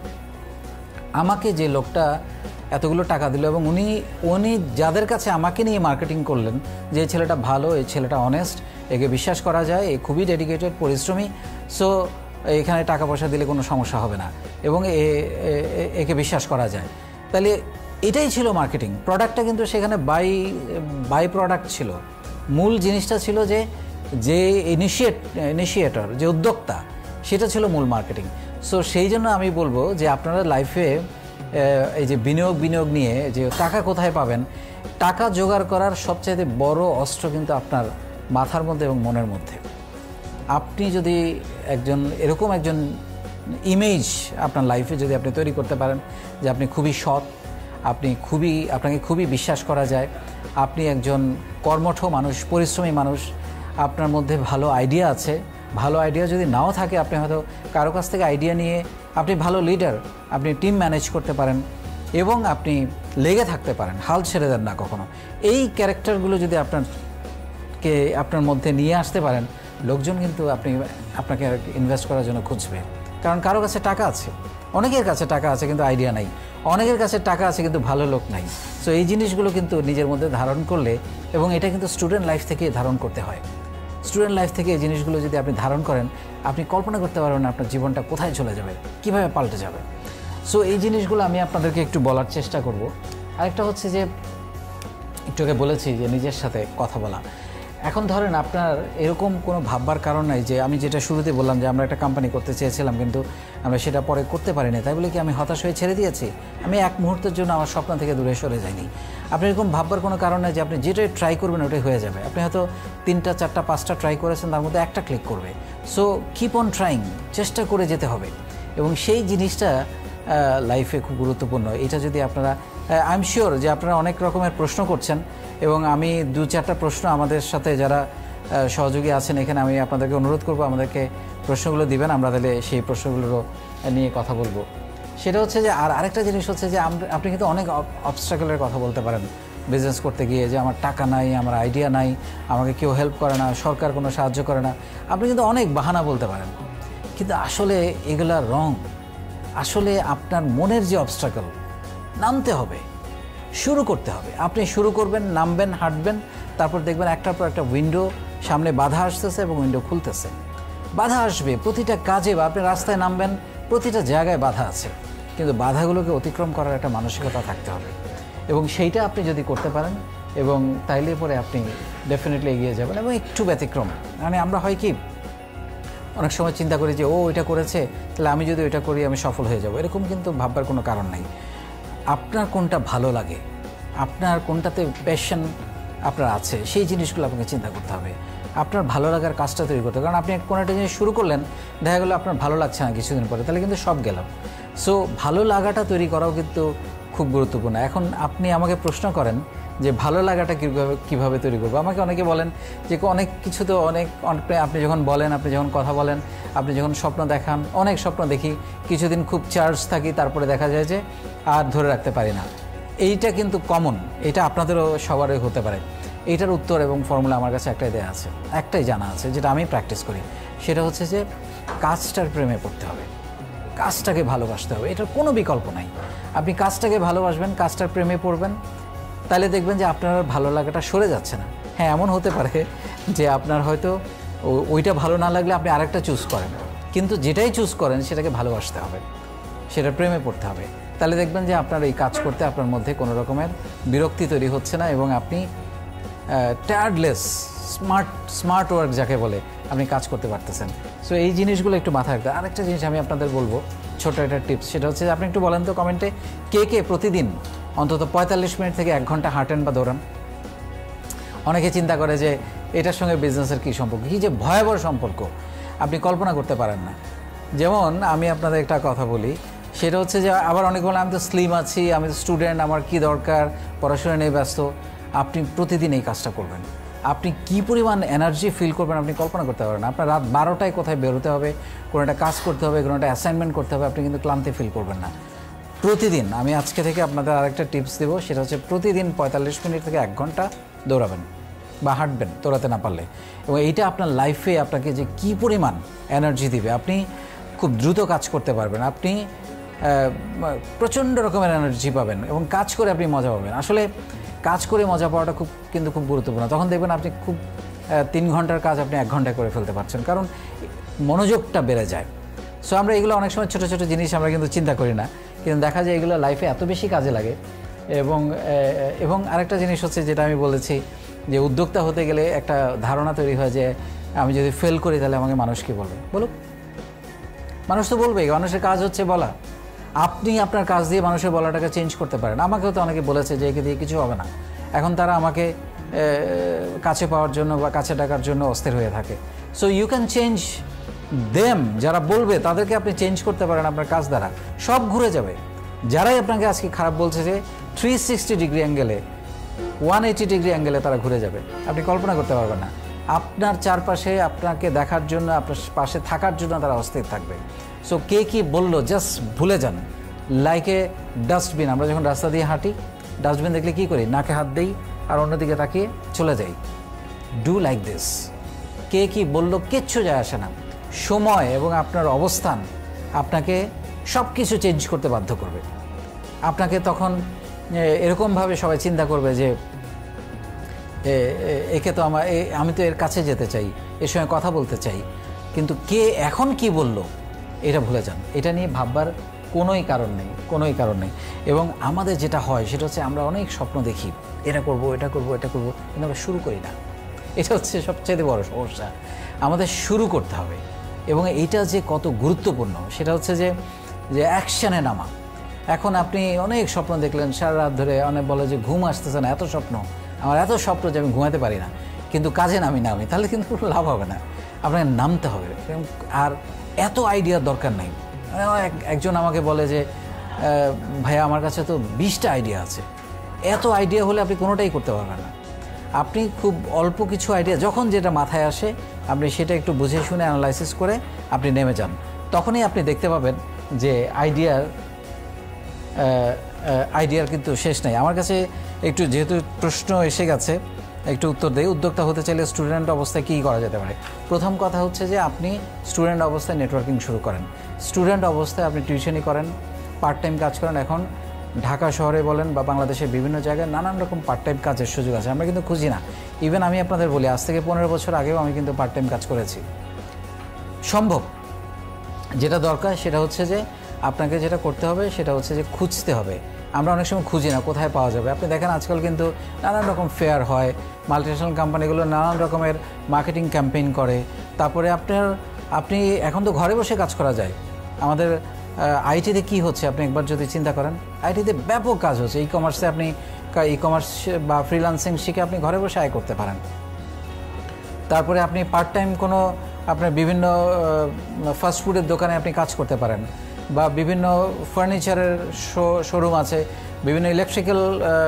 আমাকে যে লোকটা এতগুলো টাকা দিল এবং উনি যাদের কাছে আমাকে নিয়ে মার্কেটিং করলেন যে এই ছেলেটা ভালো, এই ছেলেটা অনেস্ট, একে বিশ্বাস করা যায়, এ খুবই ডেডিকেটেড, পরিশ্রমী, সো এখানে টাকা পয়সা দিলে কোনো সমস্যা হবে না এবং একে বিশ্বাস করা যায়, তাহলে এটাই ছিল মার্কেটিং। প্রোডাক্টটা কিন্তু সেখানে বাই প্রোডাক্ট ছিল, মূল জিনিসটা ছিল যে ইনিশিয়েটর, যে উদ্যোক্তা, সেটা ছিল মূল মার্কেটিং। সো সেই জন্য আমি বলবো যে আপনারা লাইফে এই যে বিনিয়োগ নিয়ে যে টাকা কোথায় পাবেন, টাকা জোগাড় করার সবচেয়ে বড় অস্ত্র কিন্তু আপনার মাথার মধ্যে এবং মনের মধ্যে। আপনি যদি এরকম একজন ইমেজ আপনার লাইফে যদি আপনি তৈরি করতে পারেন যে আপনি খুবই সৎ, আপনাকে খুবই বিশ্বাস করা যায়, আপনি একজন কর্মঠ মানুষ, পরিশ্রমী মানুষ, আপনার মধ্যে ভালো আইডিয়া আছে, ভালো আইডিয়া যদি নাও থাকে আপনি হয়তো কারো কাছ থেকে আইডিয়া নিয়ে আপনি ভালো লিডার, আপনি টিম ম্যানেজ করতে পারেন এবং আপনি লেগে থাকতে পারেন, হাল ছেড়ে দেন না কখনো। এই ক্যারেক্টারগুলো যদি আপনার মধ্যে নিয়ে আসতে পারেন, লোকজন কিন্তু আপনাকে ইনভেস্ট করার জন্য খুঁজবে। কারণ কারো কাছে টাকা আছে, অনেকের কাছে টাকা আছে কিন্তু আইডিয়া নাই, অনেকের কাছে টাকা আছে কিন্তু ভালো লোক নাই। সো এই জিনিসগুলো কিন্তু নিজের মধ্যে ধারণ করলে, এবং এটা কিন্তু স্টুডেন্ট লাইফ থেকে ধারণ করতে হয়। স্টুডেন্ট লাইফ থেকে এই জিনিসগুলো যদি আপনি ধারণ করেন, আপনি কল্পনা করতে পারবেন আপনার জীবনটা কোথায় চলে যাবে, কিভাবে পাল্টে যাবে। সো এই জিনিসগুলো আমি আপনাদেরকে একটু বলার চেষ্টা করব। আরেকটা হচ্ছে যে একটু আগে বলেছি যে নিজের সাথে কথা বলা। এখন ধরেন আপনার এরকম কোনো ভাববার কারণ নাই যে আমি যেটা শুরুতে বললাম যে আমরা একটা কোম্পানি করতে চেয়েছিলাম কিন্তু আমরা সেটা পরে করতে পারিনি, তাই বলে কি আমি হতাশ হয়ে ছেড়ে দিয়েছি? আমি এক মুহূর্তের জন্য আমার স্বপ্ন থেকে দূরে সরে যাইনি। আপনি এরকম ভাববার কোনো কারণ নাই যে আপনি যেটাই ট্রাই করবেন ওটাই হয়ে যাবে। আপনি হয়তো 3টা 4টা 5টা ট্রাই করেছেন, তার মধ্যে একটা ক্লিক করবে। সো কিপ অন ট্রাইং, চেষ্টা করে যেতে হবে। এবং সেই জিনিসটা লাইফে খুব গুরুত্বপূর্ণ। এটা যদি আপনারা, আই এম শিওর যে আপনারা অনেক রকমের প্রশ্ন করছেন, এবং আমি 2-4টা প্রশ্ন আমাদের সাথে যারা সহযোগী আছেন এখানে আমি আপনাদেরকে অনুরোধ করব আমাদেরকে প্রশ্নগুলো দিবেন, আমরা তাহলে সেই প্রশ্নগুলোরও নিয়ে কথা বলবো। সেটা হচ্ছে যে আরেকটা জিনিস হচ্ছে যে আপনি কিন্তু অনেক অবস্ট্রাগলের কথা বলতে পারেন বিজনেস করতে গিয়ে, যে আমার টাকা নাই, আমার আইডিয়া নাই, আমাকে কেউ হেল্প করে না, সরকার কোনো সাহায্য করে না। আপনি কিন্তু অনেক বাহানা বলতে পারেন, কিন্তু আসলে এগুলা রং। আসলে আপনার মনের যে অবস্ট্রাগল, নামতে হবে, শুরু করতে হবে। আপনি শুরু করবেন, নামবেন, হাঁটবেন, তারপর দেখবেন একটার পর একটা উইন্ডো সামনে বাধা আসতেছে এবং উইন্ডো খুলতেছে। বাধা আসবে প্রতিটা কাজে, বা আপনি রাস্তায় নামবেন, প্রতিটা জায়গায় বাধা আছে, কিন্তু বাধাগুলোকে অতিক্রম করার একটা মানসিকতা থাকতে হবে। এবং সেইটা আপনি যদি করতে পারেন, এবং তাইলে পরে আপনি ডেফিনেটলি এগিয়ে যাবেন। এবং একটু ব্যতিক্রম, মানে আমরা হয় কি অনেক সময় চিন্তা করি যে ও এটা করেছে, তাহলে আমি যদি ওইটা করি আমি সফল হয়ে যাব। এরকম কিন্তু ভাববার কোনো কারণ নাই। আপনার কোনটা ভালো লাগে, আপনার কোনটাতে প্যাশন আপনার আছে, সেই জিনিসগুলো আপনাকে চিন্তা করতে হবে। আপনার ভালো লাগার কাজটা তৈরি করতে হবে। কারণ আপনি কোনো একটা জিনিস শুরু করলেন, দেখা গেলো আপনার ভালো লাগছে না কিছুদিন পরে, তাহলে কিন্তু সব গেল। সো ভালো লাগাটা তৈরি করাও কিন্তু খুব গুরুত্বপূর্ণ। এখন আপনি আমাকে প্রশ্ন করেন যে ভালো লাগাটা কীভাবে তৈরি করবো। আমাকে অনেকে বলেন যে অনেক কিছু তো আপনি যখন বলেন, আপনি যখন কথা বলেন, আপনি যখন স্বপ্ন দেখান, অনেক স্বপ্ন দেখি, কিছুদিন খুব চার্জ থাকি, তারপরে দেখা যায় যে আর ধরে রাখতে পারি না। এইটা কিন্তু কমন, এটা আপনাদেরও সবারই হতে পারে। এইটার উত্তর এবং ফর্মুলা আমার কাছে একটাই দেওয়া আছে, একটাই জানা আছে, যেটা আমি প্র্যাকটিস করি। সেটা হচ্ছে যে কাজটার প্রেমে পড়তে হবে, কাজটাকে ভালোবাসতে হবে। এটার কোনো বিকল্প নাই। আপনি কাজটাকে ভালোবাসবেন, কাজটার প্রেমে পড়বেন, তাহলে দেখবেন যে আপনার ভালো লাগাটা সরে যাচ্ছে না। হ্যাঁ, এমন হতে পারে যে আপনার হয়তো ওইটা ভালো না লাগলে আপনি আরেকটা চুজ করেন, কিন্তু যেটাই চুজ করেন সেটাকে ভালোবাসতে হবে, সেটা প্রেমে পড়তে হবে। তাহলে দেখবেন যে আপনার এই কাজ করতে আপনার মধ্যে কোনো রকমের বিরক্তি তৈরি হচ্ছে না, এবং আপনি টায়ার্ডলেস, স্মার্ট ওয়ার্ক যাকে বলে, আপনি কাজ করতে পারতেছেন। সো এই জিনিসগুলো একটু মাথায় রাখতে। আরেকটা জিনিস আমি আপনাদের বলবো, ছোট একটা টিপস, সেটা হচ্ছে আপনি একটু বলেন তো কমেন্টে, কে প্রতিদিন অন্তত 45 মিনিট থেকে 1 ঘন্টা হাঁটেন বা দৌড়ান। অনেকে চিন্তা করে যে এটার সঙ্গে বিজনেসের কী সম্পর্ক, কী যে ভয়াবহ সম্পর্ক আপনি কল্পনা করতে পারেন না। যেমন আমি আপনাদের একটা কথা বলি, সেটা হচ্ছে যে আবার অনেকে বলে আমি তো স্লিম আছি, আমি তো স্টুডেন্ট, আমার কি দরকার, পড়াশোনা নিয়ে ব্যস্ত। আপনি প্রতিদিন এই কাজটা করবেন, আপনি কি পরিমাণ এনার্জি ফিল করবেন আপনি কল্পনা করতে পারবেন। আপনার রাত 12টায় কোথায় বেরোতে হবে, কোনো একটা কাজ করতে হবে, কোনো একটা অ্যাসাইনমেন্ট করতে হবে, আপনি কিন্তু ক্লান্তি ফিল করবেন না। প্রতিদিন, আমি আজকে থেকে আপনাদের আরেকটা টিপস দেবো, সেটা হচ্ছে প্রতিদিন 45 মিনিট থেকে 1 ঘন্টা দৌড়াবেন বা হাঁটবেন, দৌড়াতে না পারলে। এবং এইটা আপনার লাইফে আপনাকে যে কী পরিমাণ এনার্জি দিবে, আপনি খুব দ্রুত কাজ করতে পারবেন, আপনি প্রচণ্ড রকমের এনার্জি পাবেন, এবং কাজ করে আপনি মজা পাবেন। আসলে কাজ করে মজা পাওয়াটা খুব গুরুত্বপূর্ণ। তখন দেখবেন আপনি খুব 3 ঘন্টার কাজ আপনি 1 ঘন্টায় করে ফেলতে পারছেন, কারণ মনোযোগটা বেড়ে যায়। সো আমরা এগুলো অনেক সময় ছোটো ছোটো জিনিস আমরা কিন্তু চিন্তা করি না, কিন্তু দেখা যায় এগুলো লাইফে এত বেশি কাজে লাগে। এবং আরেকটা জিনিস হচ্ছে, যেটা আমি বলেছি, যে উদ্যোক্তা হতে গেলে একটা ধারণা তৈরি হয় যে আমি যদি ফেল করি তাহলে আমাকে মানুষ কী বলবে। বলুক, মানুষ তো বলবেই, মানুষের কাজ হচ্ছে বলা। আপনি আপনার কাজ দিয়ে মানুষের বলাটাকে চেঞ্জ করতে পারেন। আমাকেও তো অনেকে বলেছে যে একে দিয়ে কিছু হবে না, এখন তারা আমাকে কাছে পাওয়ার জন্য বা কাছে ডাকার জন্য অস্থির হয়ে থাকে। So you can change them, যারা বলবে তাদেরকে আপনি চেঞ্জ করতে পারেন আপনার কাজ দ্বারা, সব ঘুরে যাবে। যারাই আপনাকে আজকে খারাপ বলছে যে 360 ডিগ্রি অ্যাঙ্গেলে 180 ডিগ্রি অ্যাঙ্গেলে তারা ঘুরে যাবে, আপনি কল্পনা করতে পারবেন না। আপনার চারপাশে আপনাকে দেখার জন্য, আপনার পাশে থাকার জন্য তারা অস্থির থাকবে। সো কে কী বললো জাস্ট ভুলে যান। লাইক এ ডাস্টবিন, আমরা যখন রাস্তা দিয়ে হাঁটি, ডাস্টবিন দেখলে কী করি, নাকে হাত দিই আর অন্যদিকে তাকিয়ে চলে যাই। Do like this. কে কী বললো কিচ্ছু যায় আসে না। সময় এবং আপনার অবস্থান আপনাকে সব কিছু চেঞ্জ করতে বাধ্য করবে। আপনাকে তখন এরকমভাবে সবাই চিন্তা করবে যে একে তো আমি তো এর কাছে যেতে চাই, এর সঙ্গে কথা বলতে চাই, কিন্তু কে এখন কি বলল এটা ভুলে যান। এটা নিয়ে ভাববার কোনোই কারণ নেই। এবং আমাদের যেটা হয় সেটা হচ্ছে আমরা অনেক স্বপ্ন দেখি, এটা করব, কিন্তু আমরা শুরু করি না। এটা হচ্ছে সবচেয়ে বড় সমস্যা। আমাদের শুরু করতে হবে। এবং এইটা যে কত গুরুত্বপূর্ণ সেটা হচ্ছে যে অ্যাকশানে নামা। এখন আপনি অনেক স্বপ্ন দেখলেন সারা রাত ধরে, অনেক বলে যে ঘুম আসতেছে না, এত স্বপ্ন, আমার এত স্বপ্ন যে আমি ঘুমাতে পারি না, কিন্তু কাজে নামি, তাহলে কিন্তু কোনো লাভ হবে না। আপনাকে নামতে হবে। আর এত আইডিয়ার দরকার নেই। একজন আমাকে বলে যে ভাইয়া আমার কাছে তো 20টা আইডিয়া আছে। এত আইডিয়া হলে আপনি কোনোটাই করতে পারবেন না। আপনি খুব অল্প কিছু আইডিয়া, যখন যেটা মাথায় আসে আপনি সেটা একটু বুঝে শুনে অ্যানালাইসিস করে আপনি নেমে যান। তখনই আপনি দেখতে পাবেন যে আইডিয়ার কিন্তু শেষ নেই। আমার কাছে একটু যেহেতু প্রশ্ন এসে গেছে একটু উত্তর দেই। উদ্যোক্তা হতে চাইলে স্টুডেন্ট অবস্থায় কী করা যেতে পারে? প্রথম কথা হচ্ছে যে আপনি স্টুডেন্ট অবস্থায় নেটওয়ার্কিং শুরু করেন। স্টুডেন্ট অবস্থায় আপনি টিউশনি করেন, পার্ট টাইম কাজ করেন। এখন ঢাকা শহরে বলেন বা বাংলাদেশের বিভিন্ন জায়গায় নানান রকম পার্ট টাইম কাজের সুযোগ আছে, আমরা কিন্তু খুঁজি না। ইভেন আমি আপনাদের বলি, আজ থেকে 15 বছর আগেও আমি কিন্তু পার্ট টাইম কাজ করেছি। সম্ভব। যেটা দরকার সেটা হচ্ছে যে আপনাকে যেটা করতে হবে সেটা হচ্ছে যে খুঁজতে হবে। আমরা অনেক সময় খুঁজি না কোথায় পাওয়া যাবে। আপনি দেখেন আজকাল কিন্তু নানান রকম ফেয়ার হয়, মাল্টিনেশনাল কোম্পানিগুলো নানান রকমের মার্কেটিং ক্যাম্পেইন করে। তারপরে আপনি এখন তো ঘরে বসে কাজ করা যায়। আমাদের আইটিতে কি হচ্ছে আপনি একবার যদি চিন্তা করেন, আইটিতে ব্যাপক কাজ হচ্ছে। ই-কমার্সে আপনি ই-কমার্স বা ফ্রিল্যান্সিং শিখে আপনি ঘরে বসে আয় করতে পারেন। তারপরে আপনি পার্ট টাইম কোনো আপনার বিভিন্ন ফাস্টফুডের দোকানে আপনি কাজ করতে পারেন, বা বিভিন্ন ফার্নিচারের শোরুম আছে, বিভিন্ন ইলেকট্রিক্যাল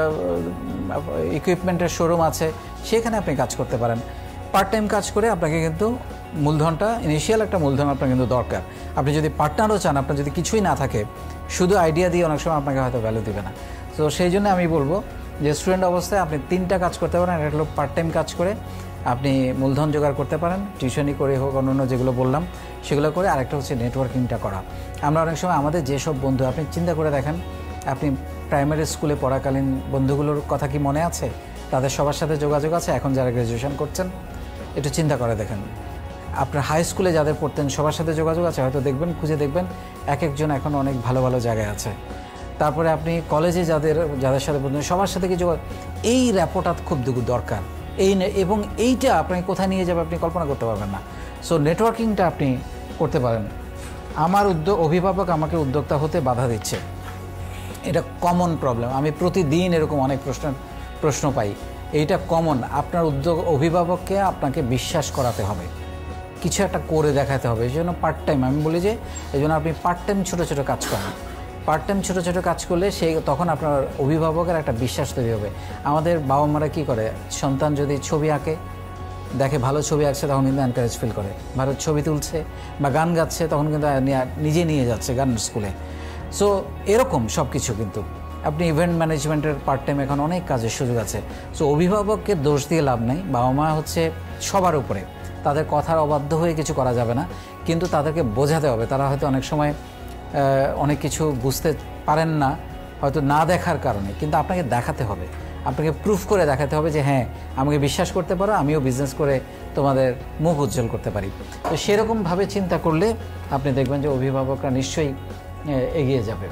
ইকুইপমেন্টের শোরুম আছে, সেখানে আপনি কাজ করতে পারেন। পার্ট টাইম কাজ করে আপনাকে কিন্তু মূলধনটা, ইনিশিয়াল একটা মূলধন আপনার কিন্তু দরকার। আপনি যদি পার্টনারও চান, আপনার যদি কিছুই না থাকে, শুধু আইডিয়া দিয়ে অনেক সময় আপনাকে হয়তো ভ্যালু দেবে না। তো সেই জন্য আমি বলবো যে স্টুডেন্ট অবস্থায় আপনি 3টা কাজ করতে পারেন। একটা হলো পার্ট টাইম কাজ করে আপনি মূলধন জোগাড় করতে পারেন, টিউশনি করে হোক, অন্য যেগুলো বললাম সেগুলো করে। আরেকটা হচ্ছে নেটওয়ার্কিংটা করা। আমরা অনেক সময় আমাদের যেসব বন্ধু, আপনি চিন্তা করে দেখেন, আপনি প্রাইমারি স্কুলে পড়াকালীন বন্ধুগুলোর কথা কি মনে আছে? তাদের সবার সাথে যোগাযোগ আছে? এখন যারা গ্র্যাজুয়েশন করছেন একটু চিন্তা করে দেখেন। আপনার হাই স্কুলে যাদের পড়তেন সবার সাথে যোগাযোগ আছে? হয়তো দেখবেন, খুঁজে দেখবেন একজন এখন অনেক ভালো ভালো জায়গায় আছে। তারপরে আপনি কলেজে যাদের সাথে পড়তেন সবার সাথে কি যোগাযোগ? এই র্যাপোটা খুব দরকার। এবং এইটা আপনাকে কোথায় নিয়ে যাবে আপনি কল্পনা করতে পারবেন না। সো নেটওয়ার্কিংটা আপনি করতে পারেন। আমার অভিভাবক আমাকে উদ্যোক্তা হতে বাধা দিচ্ছে, এটা কমন প্রবলেম। আমি প্রতিদিন এরকম অনেক প্রশ্ন পাই। এইটা কমন। আপনার অভিভাবককে আপনাকে বিশ্বাস করাতে হবে, কিছু একটা করে দেখাতে হবে। এই জন্য পার্ট টাইম, আমি বলি যে এই জন্য আপনি পার্ট টাইম ছোটো ছোটো কাজ করেন। পার্ট টাইম ছোটো ছোটো কাজ করলে তখন আপনার অভিভাবকের একটা বিশ্বাস তৈরি হবে। আমাদের বাবা মারা কী করে, সন্তান যদি ছবি আঁকে, দেখে ভালো ছবি আঁকছে, তখন কিন্তু এনকারেজ ফিল করে। ভালো ছবি তুলছে বা গান গাচ্ছে, তখন কিন্তু নিজে নিয়ে যাচ্ছে গান স্কুলে। সো এরকম সব কিছু কিন্তু আপনি ইভেন্ট ম্যানেজমেন্টের পার্ট টাইম এখন অনেক কাজের সুযোগ আছে। সো অভিভাবককে দোষ দিয়ে লাভ নেই। বাবা মা হচ্ছে সবার উপরে, তাদের কথার অবাধ্য হয়ে কিছু করা যাবে না, কিন্তু তাদেরকে বোঝাতে হবে। তারা হয়তো অনেক সময় অনেক কিছু বুঝতে পারেন না, হয়তো না দেখার কারণে, কিন্তু আপনাকে দেখাতে হবে, আপনাকে প্রুফ করে দেখাতে হবে যে হ্যাঁ, আমাকে বিশ্বাস করতে পারো, আমিও বিজনেস করে তোমাদের মুখ উজ্জ্বল করতে পারি। তো সেরকমভাবে চিন্তা করলে আপনি দেখবেন যে অভিভাবকরা নিশ্চয়ই এগিয়ে যাবে।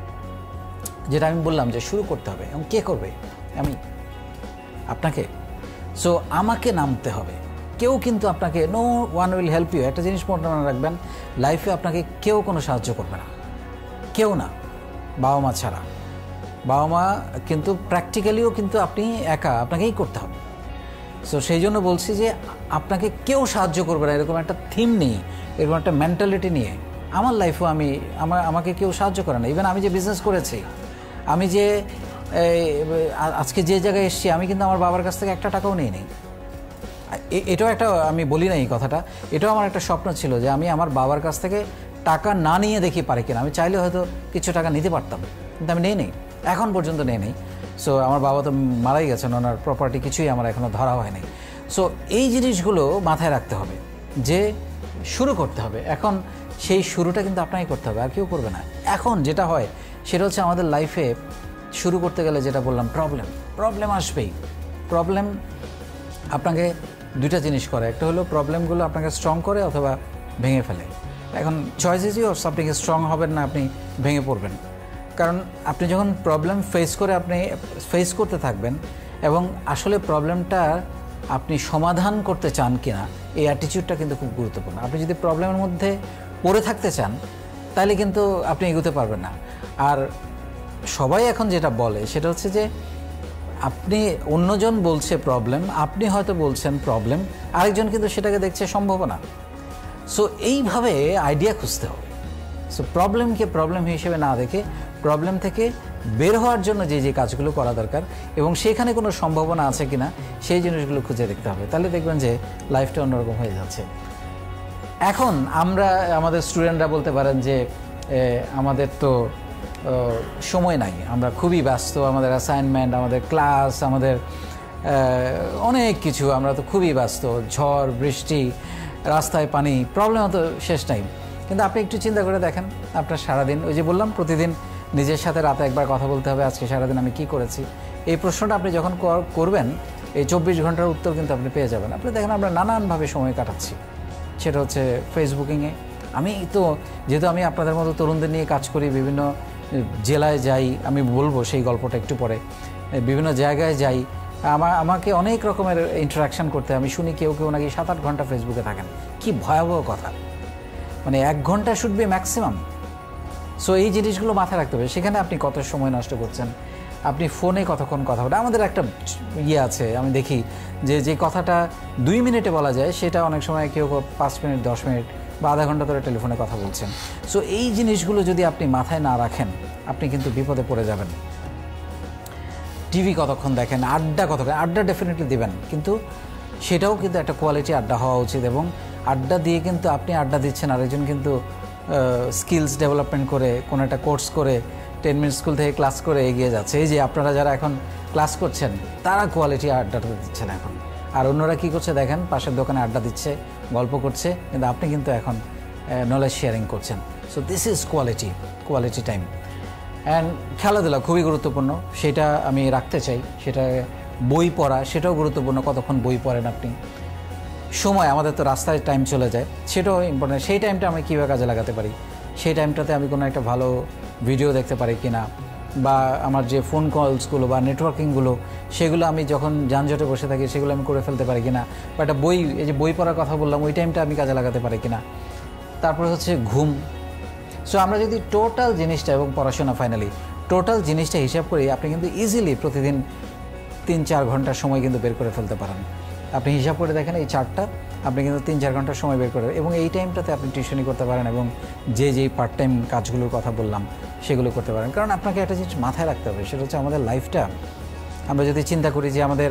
যেটা আমি বললাম যে শুরু করতে হবে, এবং কে করবে? আপনাকে। সো আমাকে নামতে হবে। কেউ কিন্তু আপনাকে, no one will help you. একটা জিনিস মনে রাখবেন, লাইফে আপনাকে কেউ কোনো সাহায্য করবে না, কেউ না, বাবা মা ছাড়া। বাবা মা কিন্তু প্র্যাকটিক্যালিও কিন্তু আপনি একা, আপনাকেই করতে হবে। সো সেই জন্য বলছি যে আপনাকে কেউ সাহায্য করবে না, এরকম একটা থিম নেই, এরকম একটা মেন্টালিটি নিয়ে আমার লাইফেও আমাকে কেউ সাহায্য করে না। ইভেন আমি যে বিজনেস করেছি, আমি যে আজকে যে জায়গায় এসেছি, আমি কিন্তু আমার বাবার কাছ থেকে একটা টাকাও নিইনি। এটাও একটা, আমি বলি না এই কথাটা, এটাও আমার একটা স্বপ্ন ছিল যে আমি আমার বাবার কাছ থেকে টাকা না নিয়ে দেখি পারি কিনা। আমি চাইলে হয়তো কিছু টাকা নিতে পারতাম, কিন্তু আমি নেই এখন পর্যন্ত নেই। সো আমার বাবা তো মারাই গেছেন, ওনার প্রপার্টি কিছুই আমার এখনও ধরা হয়নি। সো এই জিনিসগুলো মাথায় রাখতে হবে যে শুরু করতে হবে। এখন সেই শুরুটা কিন্তু আপনাকে করতে হবে, আর কেউ করবে না। এখন যেটা হয় সেটা হচ্ছে আমাদের লাইফে শুরু করতে গেলে যেটা বললাম, প্রবলেম আসবেই। প্রবলেম আপনাকে দুইটা জিনিস করে, একটা হলো প্রবলেমগুলো আপনাকে স্ট্রং করে অথবা ভেঙে ফেলে। এখন চয়েস ইজ ইয়োরস, আপনি স্ট্রং হবেন না আপনি ভেঙে পড়বেন। কারণ আপনি যখন প্রবলেম ফেস করতে থাকবেন এবং আসলে প্রবলেমটা আপনি সমাধান করতে চান কিনা, এই অ্যাটিটিউডটা কিন্তু খুব গুরুত্বপূর্ণ। আপনি যদি প্রবলেমের মধ্যে পড়ে থাকতে চান তাহলে কিন্তু আপনি এগোতে পারবেন না। আর সবাই এখন যেটা বলে সেটা হচ্ছে যে আপনি, অন্যজন বলছে প্রবলেম, আপনি হয়তো বলছেন প্রবলেম, আরেকজন কিন্তু সেটাকে দেখছে সম্ভাবনা। সো এইভাবে আইডিয়া খুঁজতে হবে। সো প্রবলেমকে প্রবলেম হিসেবে না দেখে প্রবলেম থেকে বের হওয়ার জন্য যে কাজগুলো করা দরকার এবং সেখানে কোনো সম্ভাবনা আছে কিনা সেই জিনিসগুলো খুঁজে দেখতে হবে। তাহলে দেখবেন যে লাইফটা অন্যরকম হয়ে যাচ্ছে। এখন আমাদের স্টুডেন্টরা বলতে পারেন যে আমাদের তো সময় নাই, আমরা খুবই ব্যস্ত, আমাদের অ্যাসাইনমেন্ট, আমাদের ক্লাস, আমাদের অনেক কিছু, আমরা তো খুবই ব্যস্ত, ঝড় বৃষ্টি, রাস্তায় পানি, প্রবলেম তো শেষ নাই। কিন্তু আপনি একটু চিন্তা করে দেখেন, আপনার সারাদিন, ওই যে বললাম প্রতিদিন নিজের সাথে রাতে একবার কথা বলতে হবে, আজকে সারাদিন আমি কি করেছি। এই প্রশ্নটা আপনি যখন করবেন, এই 24 ঘন্টার উত্তর কিন্তু আপনি পেয়ে যাবেন। আপনি দেখেন আমরা নানানভাবে সময় কাটাচ্ছি, সেটা হচ্ছে ফেসবুকিংয়ে। আমি তো, যেহেতু আমি আপনাদের মতো তরুণদের নিয়ে কাজ করি, বিভিন্ন জেলায় যাই, আমি বলবো সেই গল্পটা একটু পরে, বিভিন্ন জায়গায় যাই, আমাকে অনেক রকমের ইন্টারাকশান করতে, আমি শুনি কেউ নাকি 7-8 ঘন্টা ফেসবুকে থাকেন। কি ভয়াবহ কথা, মানে 1 ঘন্টা শুড বি ম্যাক্সিমাম। সো এই জিনিসগুলো মাথায় রাখতে হবে। সেখানে আপনি কত সময় নষ্ট করছেন, আপনি ফোনে কতক্ষণ কথা বলেন। আমাদের একটা আছে, আমি দেখি যে কথাটা 2 মিনিটে বলা যায় সেটা অনেক সময় কেউ 5 মিনিট, 10 মিনিট বা আধা ঘন্টা ধরে টেলিফোনে কথা বলছেন। সো এই জিনিসগুলো যদি আপনি মাথায় না রাখেন, আপনি কিন্তু বিপদে পড়ে যাবেন। টিভি কতক্ষণ দেখেন, আড্ডা ডেফিনেটলি দিবেন, কিন্তু সেটাও কিন্তু একটা কোয়ালিটি আড্ডা হওয়া উচিত। এবং আড্ডা দিয়ে কিন্তু আপনি আড্ডা দিচ্ছেন, আরেকজন কিন্তু স্কিলস ডেভেলপমেন্ট করে, কোনো একটা কোর্স করে, 10 মিনিট স্কুল থেকে ক্লাস করে এগিয়ে যাচ্ছে। এই যে আপনারা যারা এখন ক্লাস করছেন, তারা কোয়ালিটি আড্ডাটা দিচ্ছেন এখন। আর অন্যরা কী করছে দেখেন, পাশের দোকানে আড্ডা দিচ্ছে, গল্প করছে, কিন্তু আপনি কিন্তু এখন নলেজ শেয়ারিং করছেন। So this is quality time. And খেলাধুলা খুবই গুরুত্বপূর্ণ, সেটা আমি রাখতে চাই। সেটা বই পড়া, সেটাও গুরুত্বপূর্ণ, কতক্ষণ বই পড়েন আপনি। সময়, আমাদের তো রাস্তায় টাইম চলে যায়, সেটাও ইম্পর্টেন্ট। সেই টাইমটা আমি কীভাবে কাজে লাগাতে পারি, সেই টাইমটাতে আমি কোনো একটা ভালো ভিডিও দেখতে পারি কিনা, বা আমার যে ফোন কলসগুলো বা নেটওয়ার্কিংগুলো, সেগুলো আমি যখন যানজটে বসে থাকি সেগুলো আমি করে ফেলতে পারি কিনা, বা একটা বই, এই যে বই পড়ার কথা বললাম, ওই টাইমটা আমি কাজে লাগাতে পারি কিনা। তারপরে হচ্ছে ঘুম। সো আমরা যদি টোটাল জিনিসটা, এবং পড়াশোনা, ফাইনালি টোটাল জিনিসটা হিসাব করি, আপনি কিন্তু ইজিলি প্রতিদিন 3-4 ঘন্টার সময় কিন্তু বের করে ফেলতে পারেন। আপনি হিসাব করে দেখেন, এই চার্টটা আপনি কিন্তু 3-4 ঘন্টার সময় বের করে, এবং এই টাইমটাতে আপনি টিউশনি করতে পারেন এবং যেই পার্ট টাইম কাজগুলোর কথা বললাম সেগুলো করতে পারেন। কারণ আপনাকে একটা জিনিস মাথায় রাখতে হবে, সেটা হচ্ছে আমাদের লাইফটা, আমরা যদি চিন্তা করি যে আমাদের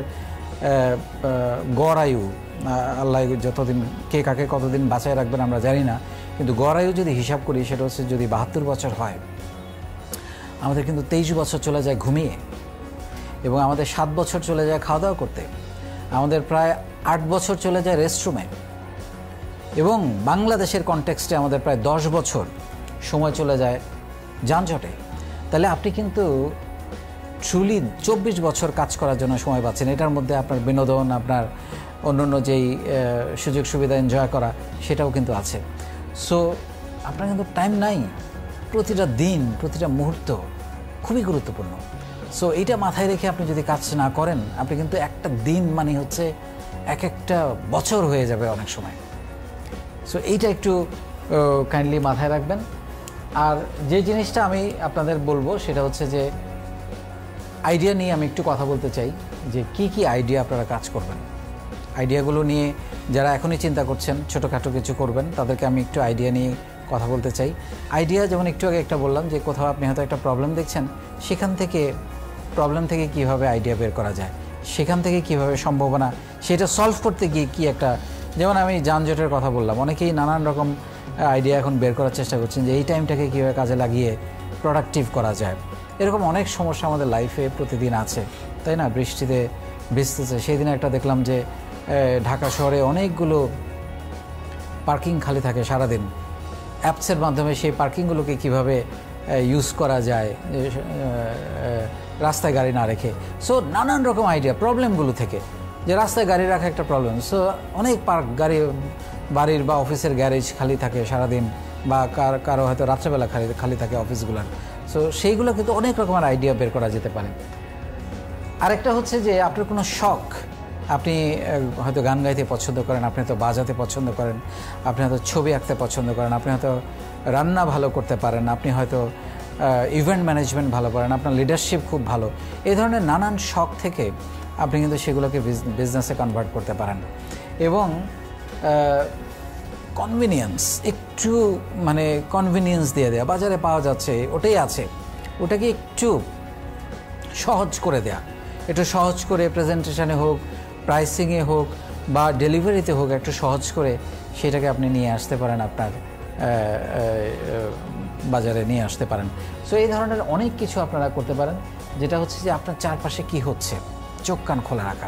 গড় আয়ু, আল্লাহ যতদিন, কে কাকে কতদিন বাঁচায় রাখবেন আমরা জানি না, কিন্তু গড় আয়ু যদি হিসাব করি, সেটা হচ্ছে যদি 72 বছর হয়, আমাদের কিন্তু 23 বছর চলে যায় ঘুমিয়ে, এবং আমাদের 7 বছর চলে যায় খাওয়া দাওয়া করতে, আমাদের প্রায় 8 বছর চলে যায় রেস্টরুমে, এবং বাংলাদেশের কনটেক্সটে আমাদের প্রায় 10 বছর সময় চলে যায় যানজটে। তাহলে আপনি কিন্তু ট্রুলি 24 বছর কাজ করার জন্য সময় পাচ্ছেন। এটার মধ্যে আপনার বিনোদন, আপনার অন্যান্য যেই সুযোগ সুবিধা এনজয় করা, সেটাও কিন্তু আছে। সো আপনার কিন্তু টাইম নাই, প্রতিটা দিন, প্রতিটা মুহূর্ত খুবই গুরুত্বপূর্ণ। সো এইটা মাথায় রেখে আপনি যদি কাজ না করেন, আপনি কিন্তু একটা দিন মানে হচ্ছে একটা বছর হয়ে যাবে অনেক সময়। সো এইটা একটু কাইন্ডলি মাথায় রাখবেন। আর যে জিনিসটা আমি আপনাদের বলবো সেটা হচ্ছে যে আইডিয়া নিয়ে আমি একটু কথা বলতে চাই, যে কি আইডিয়া আপনারা কাজ করবেন। আইডিয়াগুলো নিয়ে যারা এখনই চিন্তা করছেন ছোটোখাটো কিছু করবেন, তাদেরকে আমি একটু আইডিয়া নিয়ে কথা বলতে চাই। আইডিয়া যেমন একটু আগে একটা বললাম যে কোথাও আপনি হয়তো একটা প্রবলেম দেখছেন, সেখান থেকে প্রবলেম থেকে কীভাবে আইডিয়া বের করা যায়, সেখান থেকে কীভাবে সম্ভাবনা সেটা সলভ করতে গিয়ে কি একটা, যেমন আমি যানজটের কথা বললাম, অনেকেই নানান রকম আইডিয়া এখন বের করার চেষ্টা করছেন যে এই টাইমটাকে কীভাবে কাজে লাগিয়ে প্রোডাক্টিভ করা যায়। এরকম অনেক সমস্যা আমাদের লাইফে প্রতিদিন আছে, তাই না? বৃষ্টিতে ভিজতেছে, সেই দিনে একটা দেখলাম যে ঢাকা শহরে অনেকগুলো পার্কিং খালি থাকে সারাদিন। অ্যাপসের মাধ্যমে সেই পার্কিংগুলোকে কীভাবে ইউজ করা যায় রাস্তায় গাড়ি না রেখে। সো নানান রকম আইডিয়া প্রবলেমগুলো থেকে, যে রাস্তায় গাড়ি রাখা একটা প্রবলেম। সো অনেক গাড়ি বাড়ির বা অফিসের গ্যারেজ খালি থাকে সারাদিন, বা কারো হয়তো রাত্রেবেলা খালি থাকে অফিসগুলোর। সো সেইগুলো কিন্তু অনেক রকমের আইডিয়া বের করা যেতে পারে। আরেকটা হচ্ছে যে আপনার কোনো শখ, আপনি হয়তো গান গাইতে পছন্দ করেন, আপনি হয়তো বাজাতে পছন্দ করেন, আপনি হয়তো ছবি আঁকতে পছন্দ করেন, আপনি হয়তো রান্না ভালো করতে পারেন, আপনি হয়তো ইভেন্ট ম্যানেজমেন্ট ভালো করেন, আপনার লিডারশিপ খুব ভালো। এই ধরনের নানান শখ থেকে আপনি কিন্তু সেগুলোকে বিজনেসে কনভার্ট করতে পারেন। এবং কনভিনিয়েন্স, একটু মানে কনভিনিয়েন্স দিয়ে দেওয়া, বাজারে পাওয়া যাচ্ছে ওটাই আছে, ওটাকে একটু সহজ করে দেয়া, একটু সহজ করে প্রেজেন্টেশনে হোক, প্রাইসিংয়ে হোক বা ডেলিভারিতে হোক, একটু সহজ করে সেটাকে আপনি নিয়ে আসতে পারেন, আপনার বাজারে নিয়ে আসতে পারেন। সো এই ধরনের অনেক কিছু আপনারা করতে পারেন, যেটা হচ্ছে যে আপনার চারপাশে কি হচ্ছে চোখ কান খোলা রাখা।